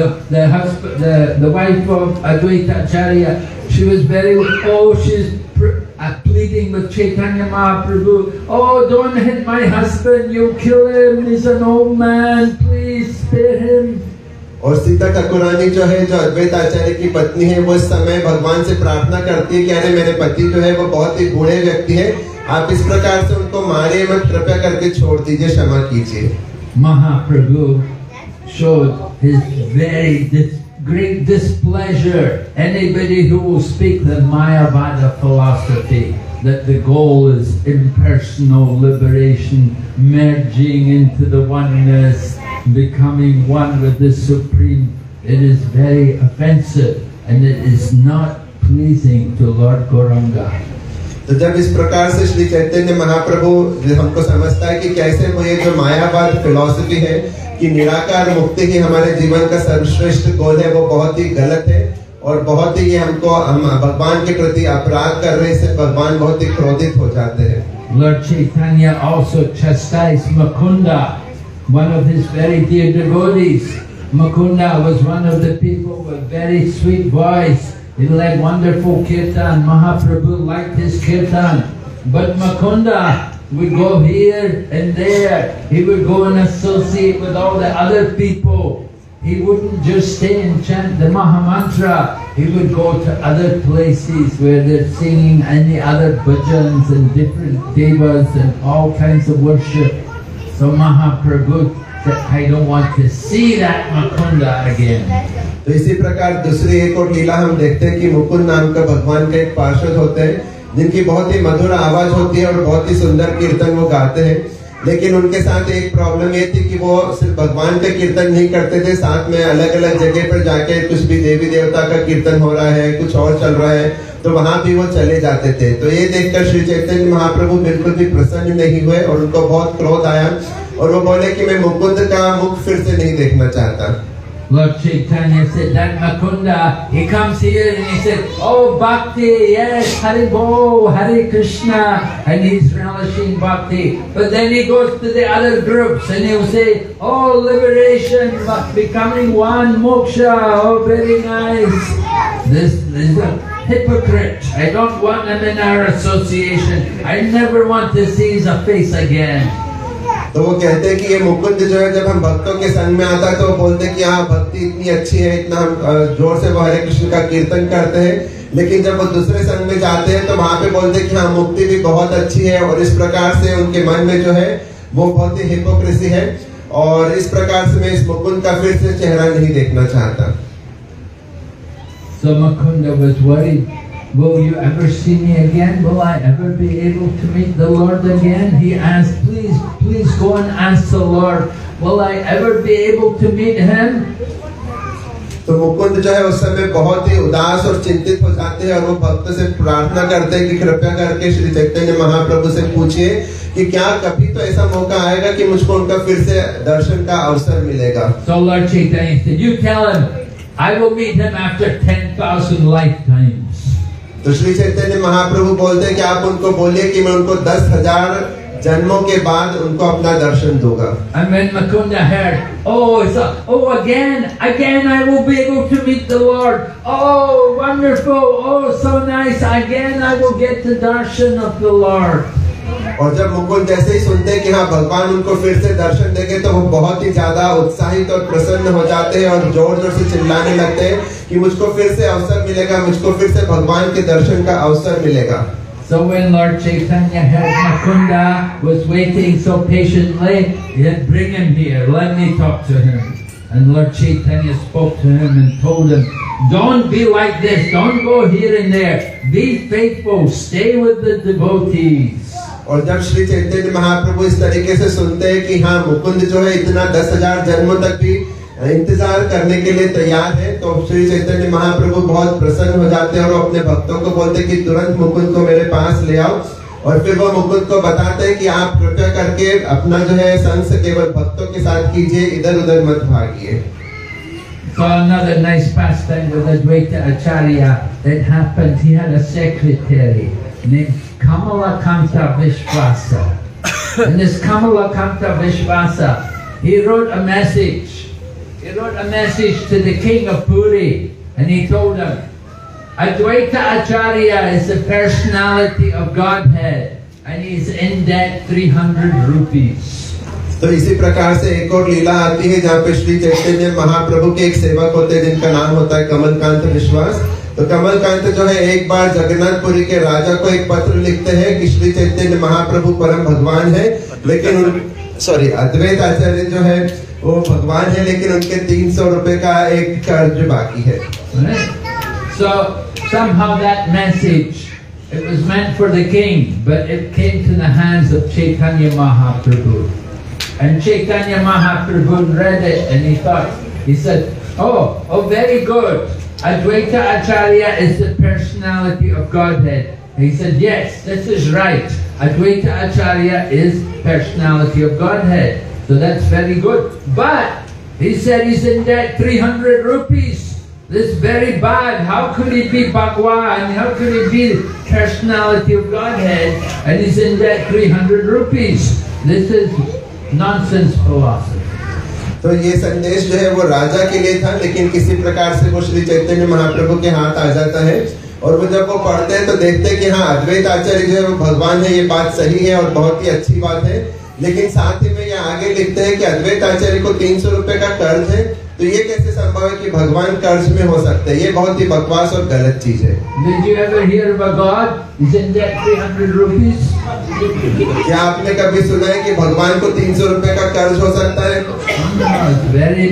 the wife of Advaita Acharya, she was she's pleading with Chaitanya Mahaprabhu. Oh, don't hit my husband, you kill him, he's an old man, please spare him. और सीता ठाकुरानी जो है, जो अद्वैत आचार्य की पत्नी है, वो इस समय भगवान से प्रार्थना करती है कि अरे मेरे पति जो है वो बहुत ही बूढ़े व्यक्ति है, आप इस प्रकार से उनको मारिए मत, कृपया करके छोड़ दीजिए, क्षमा कीजिए। Mahaprabhu showed his very great displeasure. Anybody who will speak the Mayavada philosophy, that the goal is impersonal liberation, merging into the oneness, becoming one with the Supreme, it is very offensive and it is not pleasing to Lord Gauranga. तो जब इस प्रकार से श्री चैतन्य महाप्रभु हमको समझता है कि कैसे वो ये जो मायावाद फिलॉसफी है कि निराकार मुक्ति ही हमारे जीवन का सर्वश्रेष्ठ गोल है, वो बहुत ही गलत है और बहुत ही ये हम भगवान के प्रति अपराध कर रहे हैं, इससे भगवान बहुत ही क्रोधित हो जाते हैं। Lord Chaitanya also chastised Mukunda, one of his very dear devotees, Mukunda was one of the people with very sweet voice. He led wonderful kirtan. Mahaprabhu liked his kirtan. But Mukunda would go here and there. He would go and associate with all the other people. He wouldn't just stay and chant the Mahamantra. He would go to other places where they're singing any other bhajans and different devas and all kinds of worship. So Mahaprabhu said, I don't want to see that Mukunda again. तो इसी प्रकार दूसरी एक और लीला हम देखते हैं कि मुकुंद नाम का भगवान के एक पार्षद होते हैं जिनकी बहुत ही मधुर आवाज होती है और बहुत ही सुंदर कीर्तन वो गाते हैं, लेकिन उनके साथ एक प्रॉब्लम ये थी कि वो सिर्फ भगवान का कीर्तन नहीं करते थे, साथ में अलग अलग जगह पर जाके कुछ भी देवी देवता का कीर्तन हो रहा है, कुछ और चल रहा है, तो वहां भी वो चले जाते थे। तो ये देखकर श्री चैतन्य महाप्रभु बिल्कुल भी प्रसन्न नहीं हुए और उनको बहुत क्रोध आया और वो बोले कि मैं मुकुंद का मुख फिर से नहीं देखना चाहता। Lord Chaitanya said that Mukunda, he comes here and he said, oh Bhakti, yes, Hari Bo, Hare Krishna, and he's relishing Bhakti. But then he goes to the other groups and he'll say, oh liberation, becoming one, moksha, oh very nice. This is a hypocrite. I don't want him in our association. I never want to see his face again. तो वो कहते हैं कि ये मुकुंद जो है जब हम भक्तों के संग में आता है तो वो बोलते हैं कि हाँ भक्ति इतनी अच्छी है, इतना हम जोर से वो हरे कृष्ण का कीर्तन करते हैं, लेकिन जब वो दूसरे संग में जाते हैं तो वहां पे बोलते हैं कि हाँ मुक्ति भी बहुत अच्छी है, और इस प्रकार से उनके मन में जो है वो बहुत ही हिपोक्रेसी है, और इस प्रकार से मैं इस मुकुंद का फिर से चेहरा नहीं देखना चाहता। So Mukunda was worried. Will you ever see me again? Will I ever be able to meet the Lord again? He asked, please go and ask the Lord, will I ever be able to meet Him? तो मुकुंद जो है उस समय बहुत ही उदास और चिंतित हो जाते हैं और वो भक्त से प्रार्थना करते हैं कि कृपया करके श्री चैतन्य महाप्रभु से पूछिए कि क्या कभी तो ऐसा मौका आएगा कि मुझको उनका फिर से दर्शन का अवसर मिलेगा। So Lord Chaitanya said, you tell him, I will meet him after 10,000 lifetimes. तो श्री चैतन्य महाप्रभु बोलते हैं कि आप उनको बोलिए कि मैं उनको 10,000 जन्मों के बाद उनको अपना दर्शन दूंगा। And when Mukunda heard, again I will be able to meet the Lord. Oh, wonderful! Oh, so nice! Again I will get the darshan of the Lord. और जब मुकुंद जैसे ही सुनते हैं कि हाँ भगवान उनको फिर से दर्शन देंगे तो वो बहुत ही ज्यादा उत्साहित और प्रसन्न हो जाते हैं और जोर जोर से चिल्लाने लगते हैं कि मुझको फिर से अवसर मिलेगा, मुझको फिर से भगवान के दर्शन का अवसर मिलेगा। So when Lord Chaitanya heard Mukunda was waiting so patiently, he said, bring him here, let me talk to him. And Lord Chaitanya spoke to him and told him, don't be like this, don't go here and there, be faithful, stay with the devotees. और जब श्री चैतन्य महाप्रभु इस तरीके से सुनते हैं कि हाँ मुकुंद जो है इतना 10,000 जन्मों तक भी इंतजार करने के लिए तैयार है, तो श्री चैतन्य महाप्रभु बहुत प्रसन्न हो जाते हैं और अपने भक्तों को बोलते हैं कि तुरंत मुकुंद को मेरे पास ले आओ, और फिर वो मुकुंद को बताते हैं कि आप कृपया करके अपना जो है संग से केवल भक्तों के साथ कीजिए, इधर उधर मत भागिए। So another nice pastime with Advaita Acharya that happened. He had a secretary named Kamalakanta Vishvasa. And this Kamalakanta Vishvasa, he wrote a message. He wrote a message to the king of Puri, and he told him, Advaita Acharya is the personality of Godhead, and he's in debt 300 rupees. तो इसी प्रकार से एक और लीला आती है जहाँ पे श्री चैतन्य महाप्रभु के एक सेवक होते हैं जिनका नाम होता है कमलकांत विश्वास। तो कमलकांत जो है एक बार जगन्नाथपुरी के राजा को एक पत्र लिखते हैं कि श्री चैतन्य महाप्रभु परम भगवान है, लेकिन अद्वैत आचार्य जो है वो भगवान है, लेकिन उनके 300 रुपए का एक कर्ज बाकी है। So somehow that message, it was meant for the king, but it came to the hands of Chaitanya Mahaprabhu. And Chaitanya Mahaprabhu read it and he said, oh, very good. Advaita Acharya is the personality of Godhead. And he said, yes, this is right. Advaita Acharya is personality of Godhead. So that's very good. But he said he's in debt 300 rupees. This is very bad. How could he be Bhagwan? How could he be personality of Godhead? And he's in debt 300 rupees. This is nonsense philosophy. तो ये संदेश जो है वो राजा के लिए था, लेकिन किसी प्रकार से वो श्री चैतन्य महाप्रभु के हाथ आ जाता है और वो जब वो पढ़ते हैं तो देखते हैं कि हाँ, अद्वैत आचार्य जो है वो भगवान है, ये बात सही है और बहुत ही अच्छी बात है। लेकिन साथ ही में ये आगे लिखते हैं कि अद्वैत आचार्य को 300 रुपए का कर्ज है, तो ये कैसे संभव है कि भगवान कर्ज में हो सकते हैं? ये बहुत ही बकवास और गलत चीज है। Did you ever hear of a God who's in debt 300 rupees? क्या आपने कभी सुना है कि भगवान को 300 रुपए का कर्ज हो सकता है? No, it's very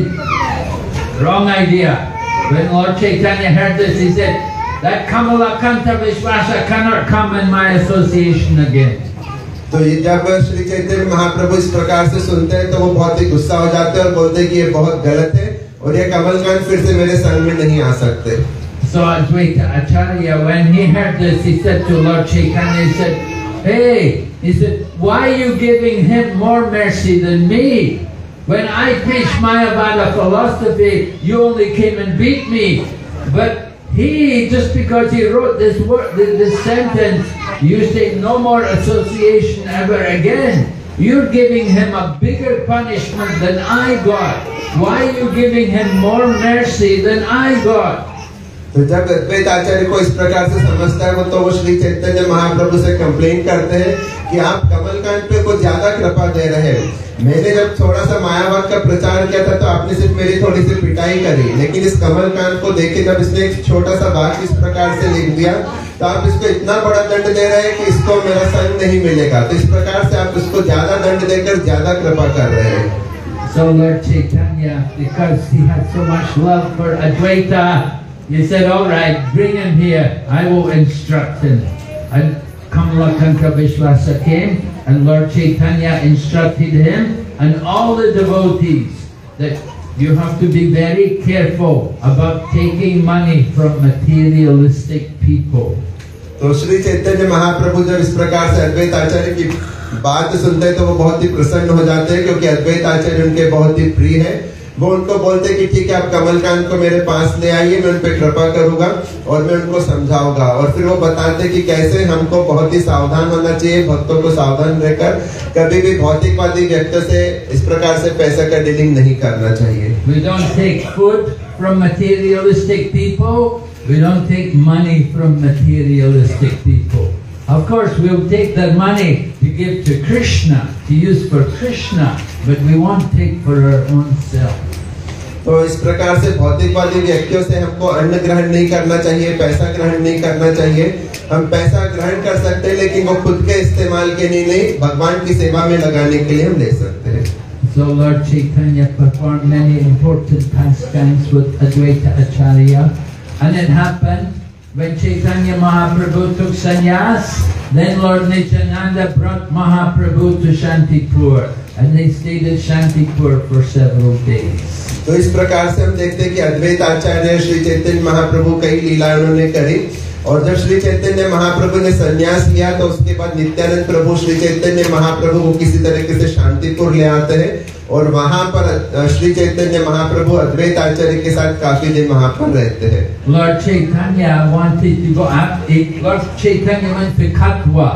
wrong idea. When Lord Chaitanya heard this, he said, that Kamalakanta Vishwasa cannot come in my association again. तो ये जब श्री चैतन्य महाप्रभु इस प्रकार से सुनते हैं तो वो बहुत ही गुस्सा हो जाते हैं और बोलते हैं कि ये बहुत गलत है और ये कमलकांत फिर से मेरे संग में नहीं आ सकते। So Advaita Acharya, when he heard this, he said to Lord Chaitanya, he said, hey, he said, why are you giving him more mercy than me? When I preached Mayavada philosophy, you only came and beat me. But he, just because he wrote this word, this sentence, you say no more association ever again. You're giving him a bigger punishment than I got. Why are you giving him more mercy than I got? तो जब अद्वैत आचार्य को इस प्रकार से समझता है वो, तो वो श्री चैतन्य महाप्रभु से कंप्लेन करते हैं कि आप कमलकांत पे कुछ ज्यादा कृपा दे रहे हैं। मैंने जब थोड़ा सा मायावाद का प्रचार किया था तो आपने सिर्फ मेरी थोड़ी सी पिटाई करी, लेकिन इस कमलकांत को देख के जब इसने एक छोटा सा वाक्य इस प्रकार से लिख दिया तो आप इसको इतना बड़ा दंड दे रहे हैं कि इसको मेरा संग नहीं मिलेगा। तो इस प्रकार से आप इसको ज्यादा दंड देकर ज्यादा कृपा कर रहे हैं। So Lord Chaitanya, because he had so much love for Advaita, he said, all right, bring him here, I will instruct him. And Kamalakanta Vishwasa came and Lord Chaitanya instructed him and all the devotees that you have to be very careful about taking money from materialistic people. तो श्री चैतन्य महाप्रभु जब इस प्रकार से अद्वैत आचार्य की बात सुनते हैं तो वो बहुत ही प्रसन्न हो जाते हैं, क्योंकि अद्वैत आचार्य उनके बहुत ही प्रिय है। वो उनको बोलते हैं कि ठीक है, आप कमलकांत को मेरे पास ले आइए, मैं उन पे कृपा करूंगा और मैं उनको समझाऊंगा। और फिर वो बताते हैं कि कैसे हमको बहुत ही सावधान होना चाहिए, भक्तों को सावधान रहकर कभी भी भौतिकवादी व्यक्तियों से इस प्रकार से पैसा का डीलिंग नहीं करना चाहिए। We don't take food from materialistic people. We don't take money from materialistic people. Of course, we'll take their money to give to Krishna, to use for Krishna, but we won't take for our own self. तो इस प्रकार से भौतिकवादी व्यक्तियों से हमको अन्न ग्रहण नहीं करना चाहिए, पैसा ग्रहण नहीं करना चाहिए। हम पैसा ग्रहण कर सकते हैं लेकिन वो खुद के इस्तेमाल के लिए नहीं, भगवान की सेवा में लगाने के लिए हम ले सकते हैं। So Lord Chaitanya performed many important pastimes with Advaita Acharya, and it happened when Chaitanya Mahaprabhu took sannyas, then Lord Nityananda brought Mahaprabhu to Shantipur, and they stayed at Shantipur for several days. तो इस प्रकार से हम देखते हैं कि अद्वैत आचार्य श्री चैतन्य महाप्रभु कई लीला उन्होंने करी, और जब श्री चैतन्य महाप्रभु ने संन्यास लिया तो उसके बाद नित्यानंद प्रभु श्री चैतन्य महाप्रभु को किसी तरीके से शांतिपुर ले आते हैं, और वहां पर श्री चैतन्य महाप्रभु अद्वैत आचार्य के साथ काफी दिन वहां पर रहते हैं। Lord Chaitanya wanted to go up. Lord Chaitanya went to Katwa.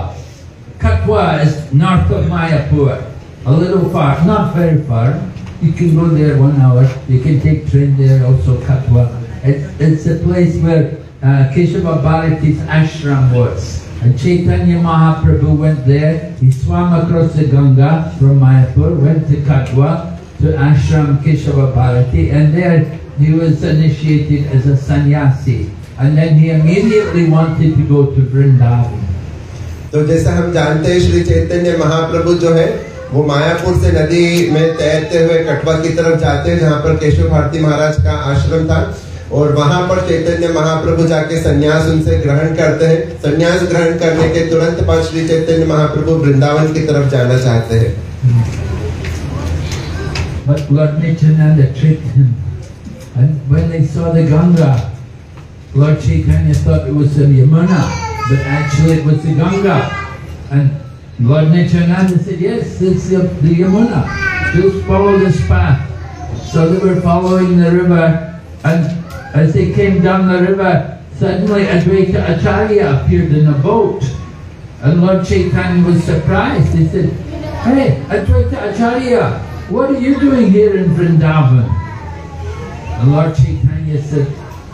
Katwa is north of Mayapur, a little far, not very far. You can go there 1 hour. You can take train there also. Katwa. It's a place where Keshava Bharati's ashram was. And Chaitanya Mahaprabhu went there. He swam across the Ganga from Mayapur, went to Katwa, to ashram Keshava Bharati, and there he was initiated as a sannyasi. And then he immediately wanted to go to Vrindavan. तो जैसा हम जानते हैं श्री चैतन्य महाप्रभु जो है वो मायापुर से नदी में तैरते हुए कटवा की तरफ जाते हैं, जहाँ पर केशव भारती महाराज का आश्रम था, और वहां पर चैतन्य महाप्रभु जाके संन्यास उनसे ग्रहण करते हैं। संन्यास ग्रहण करने के तुरंत बाद श्री चैतन्य महाप्रभु वृंदावन की तरफ जाना चाहते हैं। But Lord Nityananda tricked him, and when they saw the Ganga, Lord Chaitanya thought it was the Yamuna, but actually it was the Ganga. And Lord Nityananda said, yes, it's the Yamuna. Just follow this path. So they were following the river, and as they came down the river, suddenly Advaita Acharya appeared in a boat. And Lord Chaitanya was surprised. He said, hey, Advaita Acharya, what are you doing here in Vrindavan? And Lord Chaitanya said,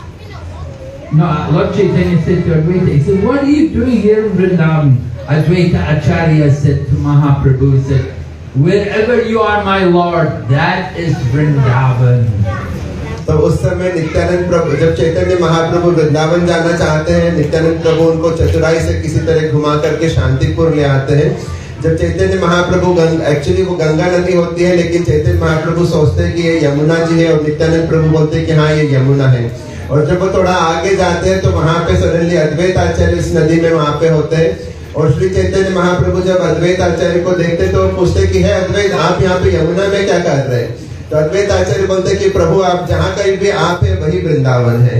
Lord Chaitanya said to Advaita, he said, what are you doing here in Vrindavan? Advaita Acharya said to Mahaprabhu, he said, wherever you are, my Lord, that is Vrindavan. तो उस समय नित्यानंद प्रभु, जब चैतन्य महाप्रभु वृंदावन जाना चाहते हैं, नित्यानंद प्रभु उनको चतुराई से किसी तरह घुमा करके शांतिपुर ले आते हैं। जब चैतन्य महाप्रभु एक्चुअली वो गंगा नदी होती है, लेकिन चैतन्य महाप्रभु सोचते हैं कि ये यमुना जी है, और नित्यानंद प्रभु बोलते हैं कि हाँ ये यमुना है। और जब वो थोड़ा आगे जाते हैं तो वहां पे सडनली अद्वैत आचार्य इस नदी में वहां पे होते हैं, और श्री चैतन्य महाप्रभु जब अद्वैत आचार्य को देखते तो पूछते कि है अद्वैत, आप यहाँ पे यमुना में क्या कर रहे हैं? तो अद्वैत आचार्य बोलते कि प्रभु आप जहाँ कहीं भी आप है वही वृंदावन है।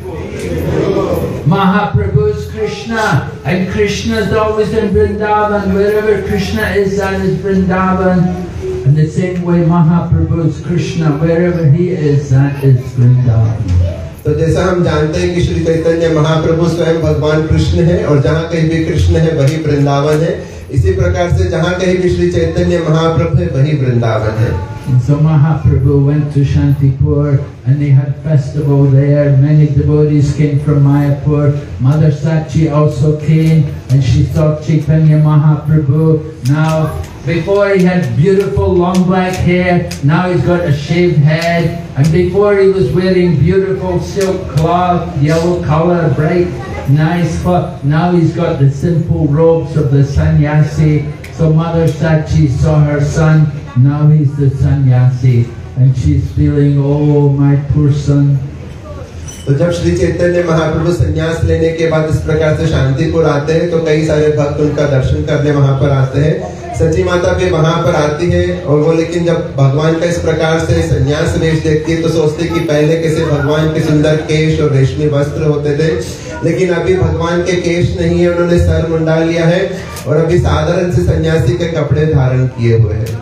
Mahaprabhu is Krishna, and Krishna is always in Vrindavan. Wherever Krishna is, that is Vrindavan. In the same way, Mahaprabhu is Krishna. Wherever he is, that is Vrindavan. तो जैसा हम जानते हैं कि श्री चैतन्य महाप्रभु स्वयं भगवान कृष्ण है, और जहाँ कहीं भी कृष्ण है वही वृंदावन है। इसी प्रकार से जहाँ कहीं भी श्री चैतन्य महाप्रभु है वही वृंदावन है। So Mahaprabhu went to Shantipur and they had festival there. Many devotees came from Mayapur. Mother Sachi also came and she saw Chaitanya Mahaprabhu. Now, before he had beautiful long black hair, now he's got a shaved head. And before he was wearing beautiful silk cloth, yellow color, bright, nice cloth. Now he's got the simple robes of the sannyasi. So Mother Sachi saw her son. Now he's the sannyasi, and she's feeling, oh my poor son. तो जब श्री चैतन्य महाप्रभु संन्यास लेने के बाद इस प्रकार से शांतिपुर आते हैं, तो कई सारे भक्त उनका दर्शन करने वहां पर आते हैं। सची माता भी वहां पर आती है, और वो लेकिन जब भगवान का इस प्रकार से संन्यास वेश देखती है तो सोचती कि पहले कैसे भगवान के सुंदर केश और रेशमी वस्त्र होते थे, लेकिन अभी भगवान के केश नहीं है, उन्होंने सर मुंडा लिया है और अभी साधारण से सन्यासी के कपड़े धारण किए हुए हैं।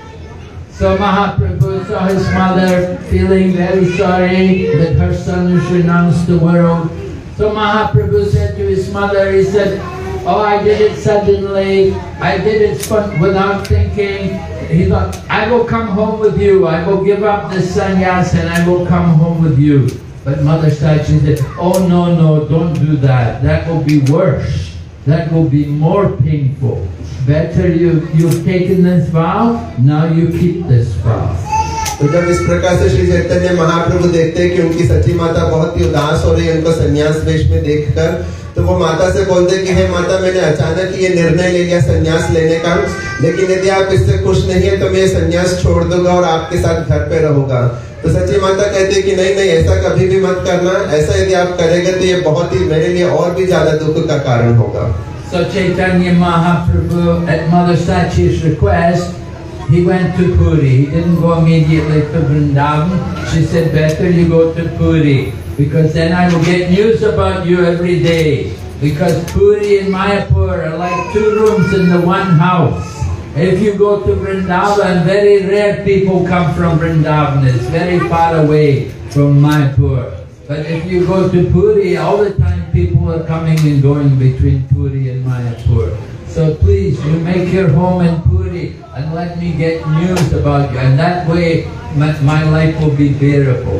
So Mahaprabhu saw his mother feeling very sorry that her son has renounced the world. So Mahaprabhu said to his mother, he said, oh, I did it suddenly, I did it without thinking. He thought, I will come home with you, I will give up this sannyas and I will come home with you. But Mother Sachi said, oh no, don't do that, that will be worse, that will be more painful. Better you've taken this vow, now you keep this vow. तो जब इस प्रकार से श्री चैतन्य महाप्रभु देखते हैं कि उनकी सची माता बहुत ही उदास हो रही है उनको संन्यास वेश में देखकर, तो वो माता से बोलते हैं कि हे माता, मैंने अचानक ये निर्णय ले लिया संन्यास लेने का, लेकिन यदि आप इससे खुश नहीं है तो मैं ये संन्यास छोड़ दूंगा और आपके साथ घर पे रहूंगा। तो सची माता कहती है कि नहीं, ऐसा कभी भी मत करना, ऐसा यदि आप करेंगे तो ये बहुत ही मेरे लिए और भी ज्यादा दुख का कारण होगा। So Chaitanya Mahaprabhu, at Mother Sachi's request, he went to Puri. He didn't go immediately to Vrindavan. She said, better you go to Puri, because then I will get news about you every day. Because Puri and Mayapur are like two rooms in the one house. If you go to Vrindavan, very rare people come from Vrindavan. It's very far away from Mayapur. But if you go to Puri, all the time people are coming and going between Puri and Mayapur. So please, you make your home in Puri and let me get news about you. And that way, my life will be bearable.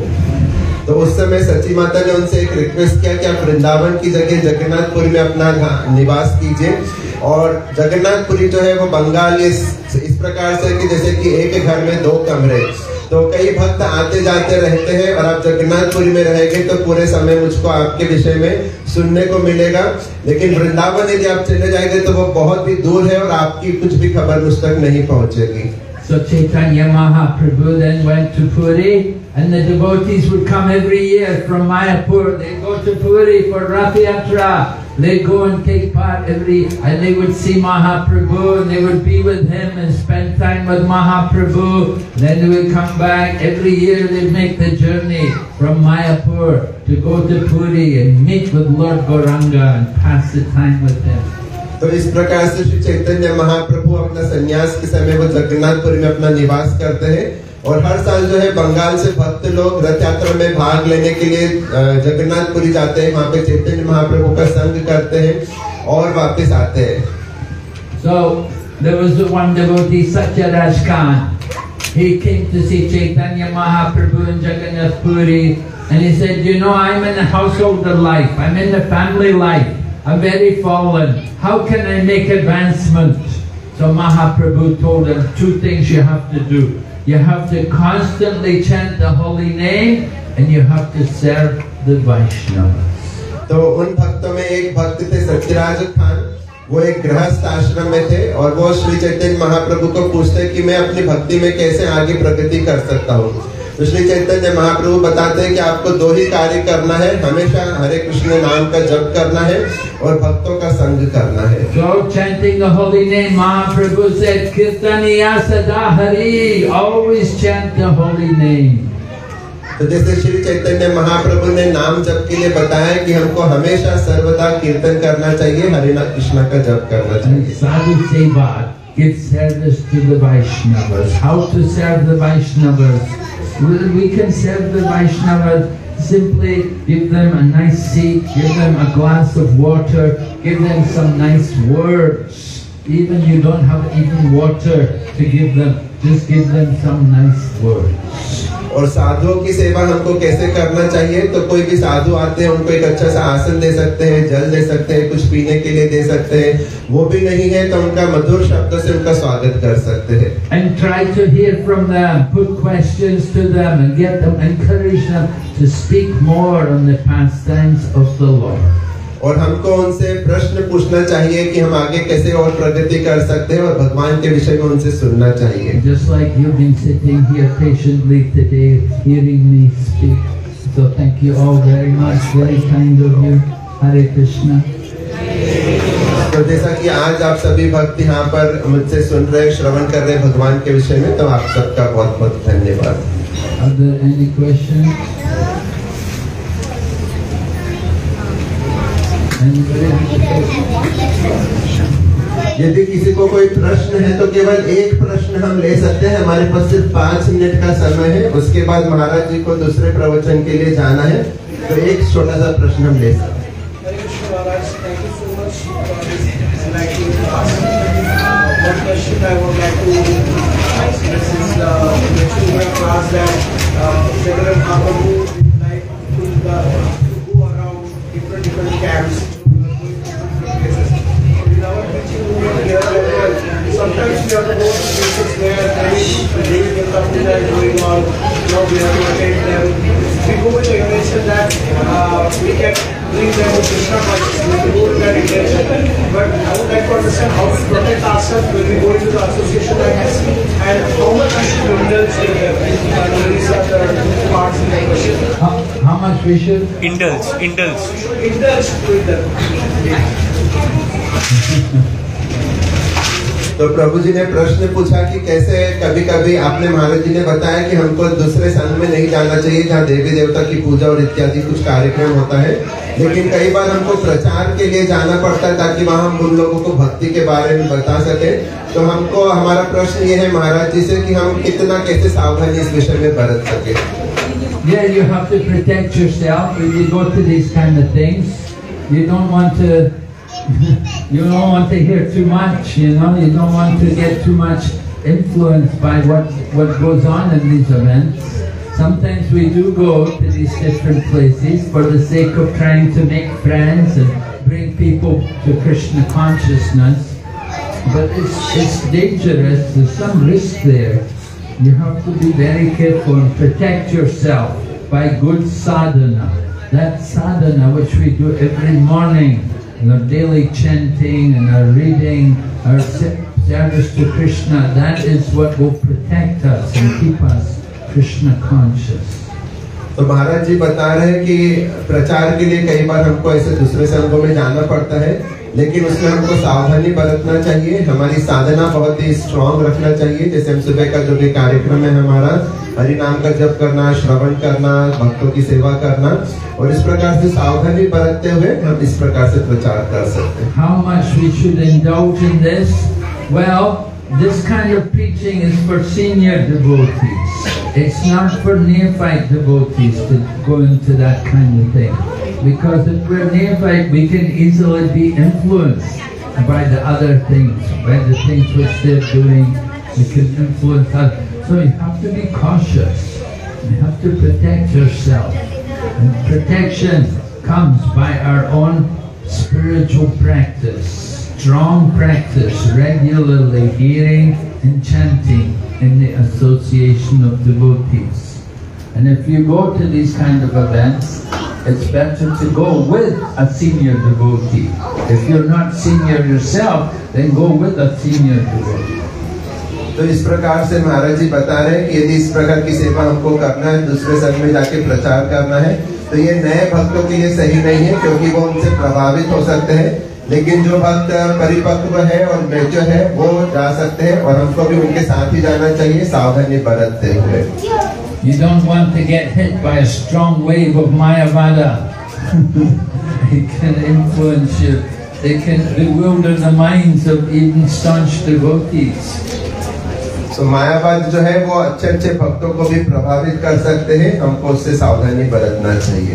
तो उस समय सची माता ने उनसे एक request किया कि आप वृंदावन की जगह जगन्नाथपुरी में अपना निवास कीजिए। और जगन्नाथपुरी जो है वो बंगाल इस प्रकार से कि जैसे कि एक घर में दो कमरे, तो कई भक्त आते जाते रहते हैं, और आप जगन्नाथपुरी में रहेंगे तो पूरे समय मुझको आपके विषय में सुनने को मिलेगा। लेकिन वृंदावन यदि आप चले जाएंगे तो वो बहुत ही दूर है और आपकी कुछ भी खबर मुझ तक नहीं पहुंचेगी। So Chaitanya Mahaprabhu then went to Puri, and the devotees would come every year from Mayapur. They go to Puri for Rath Yatra. They go and take part and they would see Mahaprabhu, and they would be with him and spend time with Mahaprabhu. Then they would come back. Every year they make the journey from Mayapur to go to Puri and meet with Lord Gauranga and pass the time with him. तो इस प्रकार से श्री चैतन्य महाप्रभु अपना संन्यास के समय वो जगन्नाथपुरी में अपना निवास करते हैं, और हर साल जो है बंगाल से भक्त लोग रथ यात्रा में भाग लेने के लिए जगन्नाथपुरी जाते हैं, वहाँ पे चैतन्य महाप्रभु का संग करते हैं और वापस आते हैं। So there was one devotee, Satyaraj Khan. He came to see Chaitanya Mahaprabhu in Jagannath Puri, and he said, you know, I'm in the householder life, I'm in the family life, I'm very fallen. How can I make advancement? So Mahaprabhu told him 2 things you have to do. You have to constantly chant the holy name, and you have to serve the Vaishnavas. तो उन भक्तों में एक भक्त थे सत्यराज खान, वो एक गृहस्थ आश्रम में थे और वो श्री चैतन्य महाप्रभु को पूछते कि मैं अपनी भक्ति में कैसे आगे प्रगति कर सकता हूँ। तो श्री चैतन्य महाप्रभु बताते हैं कि आपको 2 ही कार्य करना है, हमेशा हरे कृष्ण नाम का जप करना है और भक्तों का संग करना है। So chanting the holy name, Mahaprabhu said, Kirtaniya sada hari, always chant the holy name. तो जैसे श्री चैतन्य महाप्रभु ने नाम जप के लिए बताया कि हमको हमेशा सर्वदा कीर्तन करना चाहिए, हरे कृष्ण का जप करना चाहिए। Sadhu seva, give service to the Vaishnavas. How to serve the Vaishnavas? We can serve the Vaishnavas, simply give them a nice seat, give them a glass of water, give them some nice words. Even you don't have even water to give them, just give them some nice words. और साधुओं की सेवा हमको कैसे करना चाहिए? तो कोई भी साधु आते हैं, उनको एक अच्छा सा आसन दे सकते हैं, जल दे सकते हैं, कुछ पीने के लिए दे सकते हैं। वो भी नहीं है तो उनका मधुर शब्द से उनका स्वागत कर सकते हैं। And try to hear from them, put questions to them, and get them, encourage them to speak more on the pastimes of the Lord. और हमको उनसे प्रश्न पूछना चाहिए कि हम आगे कैसे और प्रगति कर सकते हैं और भगवान के विषय में उनसे सुनना चाहिए। Just like you've been sitting here patiently today, hearing me speak. So thank you all very much. Very kind of you. Hare Krishna. तो जैसा कि आज आप सभी भक्त यहाँ पर मुझसे सुन रहे, श्रवण कर रहे भगवान के विषय में, तो आप सबका बहुत बहुत धन्यवाद। Are there any questions? यदि किसी को कोई प्रश्न है तो केवल एक प्रश्न हम ले सकते हैं। हमारे पास सिर्फ 5 मिनट का समय है, उसके बाद महाराज जी को दूसरे प्रवचन के लिए जाना है, तो एक छोटा सा प्रश्न हम ले सकते हैं। Sometimes we have to go to places where Devi Devta Puja is going on, we have to attend them. We go with the intention that we can bring them to Krishna consciousness, we go with that intention. But I would like to understand how to protect ourselves when we go into the association like this, and how much we should indulge in them. These are the parts in the question. How much we should? Indulge. We should indulge with them. तो प्रभु जी ने प्रश्न पूछा कि कैसे कभी कभी आपने महाराज जी ने बताया कि हमको दूसरे संघ में नहीं जाना चाहिए जहाँ देवी देवता की पूजा और इत्यादि कुछ कार्यक्रम होता है, लेकिन कई बार हमको प्रचार के लिए जाना पड़ता है ताकि वहाँ हम उन लोगों को भक्ति के बारे में बता सके। तो हमको हमारा प्रश्न ये है महाराज जी से कि हम कितना कैसे सावधानी इस विषय में बरत सके। Yeah, you have to protect yourself when you go to these kind of things. You don't want to you don't want to hear too much, you know, you don't want to get too much influenced by what goes on in these events. Sometimes we do go to these different places for the sake of trying to make friends and bring people to Krishna consciousness, but it's dangerous, there's some risk there. You have to be very careful and protect yourself by good sadhana. That sadhana which we do every morning, our daily chanting and our reading, our service to Krishna, that is what will protect us and keep us Krishna conscious. तो महाराज जी बता रहे हैं कि प्रचार के लिए कई बार हमको ऐसे दूसरे संघों में जाना पड़ता है, लेकिन उसमें हमको सावधानी बरतना चाहिए, हमारी साधना बहुत ही स्ट्रॉन्ग रखना चाहिए। जैसे हम सुबह का जो भी कार्यक्रम है हमारा, हरि नाम का जप करना, श्रवण करना, भक्तों की सेवा करना, और इस प्रकार से सावधानी बरतते हुए हम इस प्रकार से प्रचार कर सकते हैं। How much we should indulge in this? Well, this kind of preaching is for senior devotees. It's not for neophyte devotees to go into that kind of thing. Because if we're neophyte, we can easily be influenced by the other things, by the things which they're doing. We can influence us. So you have to be cautious. You have to protect yourself. And protection comes by our own spiritual practice. Strong practice, regularly hearing and chanting in the association of devotees. And if you go to these kind of events, it's better to go with a senior devotee. If you're not senior yourself, then go with a senior devotee. तो इस प्रकार से महाराज जी बता रहे हैं कि यदि इस प्रकार की सेवा हमको करना है, दूसरे संघ में जाके प्रचार करना है, तो ये नए भक्तों के लिए सही नहीं है, क्योंकि वो उनसे प्रभावित हो सकते हैं। लेकिन जो भक्त परिपक्व है और मेच्योर है वो जा सकते हैं, और हमको भी उनके साथ ही जाना चाहिए, सावधानी बरतते हुए। You don't want to get hit by a strong wave of Mayavada. It can influence you. They can bewilder the minds of even staunch devotees. So मायावाद जो है वो अच्छे अच्छे भक्तों को भी प्रभावित कर सकते हैं, हमको उससे सावधानी बरतना चाहिए।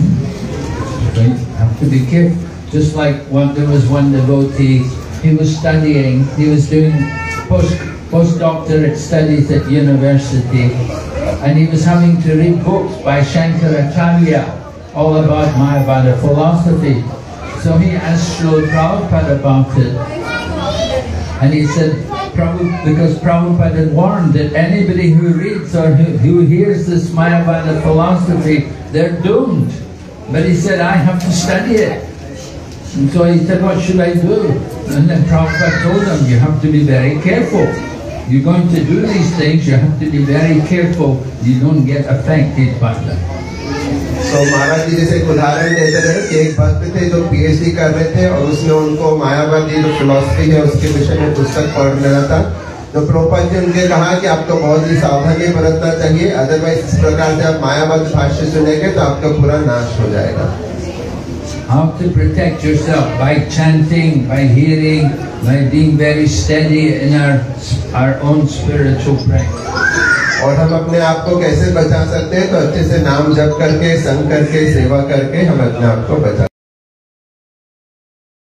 You have to be careful. Just like there was one devotee, he was studying, he was doing postdoctorate studies at university, and he was having to read books by Shankaracharya all about Mayavada philosophy. So he asked Srila Prabhupada about it, and he said, because Prabhupada had warned that anybody who reads or who hears this Mayavada philosophy, they're doomed. But he said, I have to study it. And so he said, what should I do? And then Prabhupada told him, you have to be very careful. You're going to do these things, you have to be very careful you don't get affected by them. तो महाराज जी जैसे एक उदाहरण देते रहे कि एक भक्त थे जो PhD कर रहे थे, और उसमें उनको मायावादी जो फिलॉसफी है उसके विषय में पुस्तक पढ़ना था। तो प्रभुपाद जी उनके कहा कि आपको बहुत ही सावधानी बरतना चाहिए, अदरवाइज इस प्रकार से आप मायावाद भाष्य सुनेंगे तो आपका पूरा नाश हो जाएगा। How to protect yourself? By chanting, by hearing, by being very steady in our own spiritual practice. और हम अपने आप को कैसे बचा सकते हैं? तो अच्छे से नाम जप करके, संग करके, सेवा करके हम अपने आप को बचा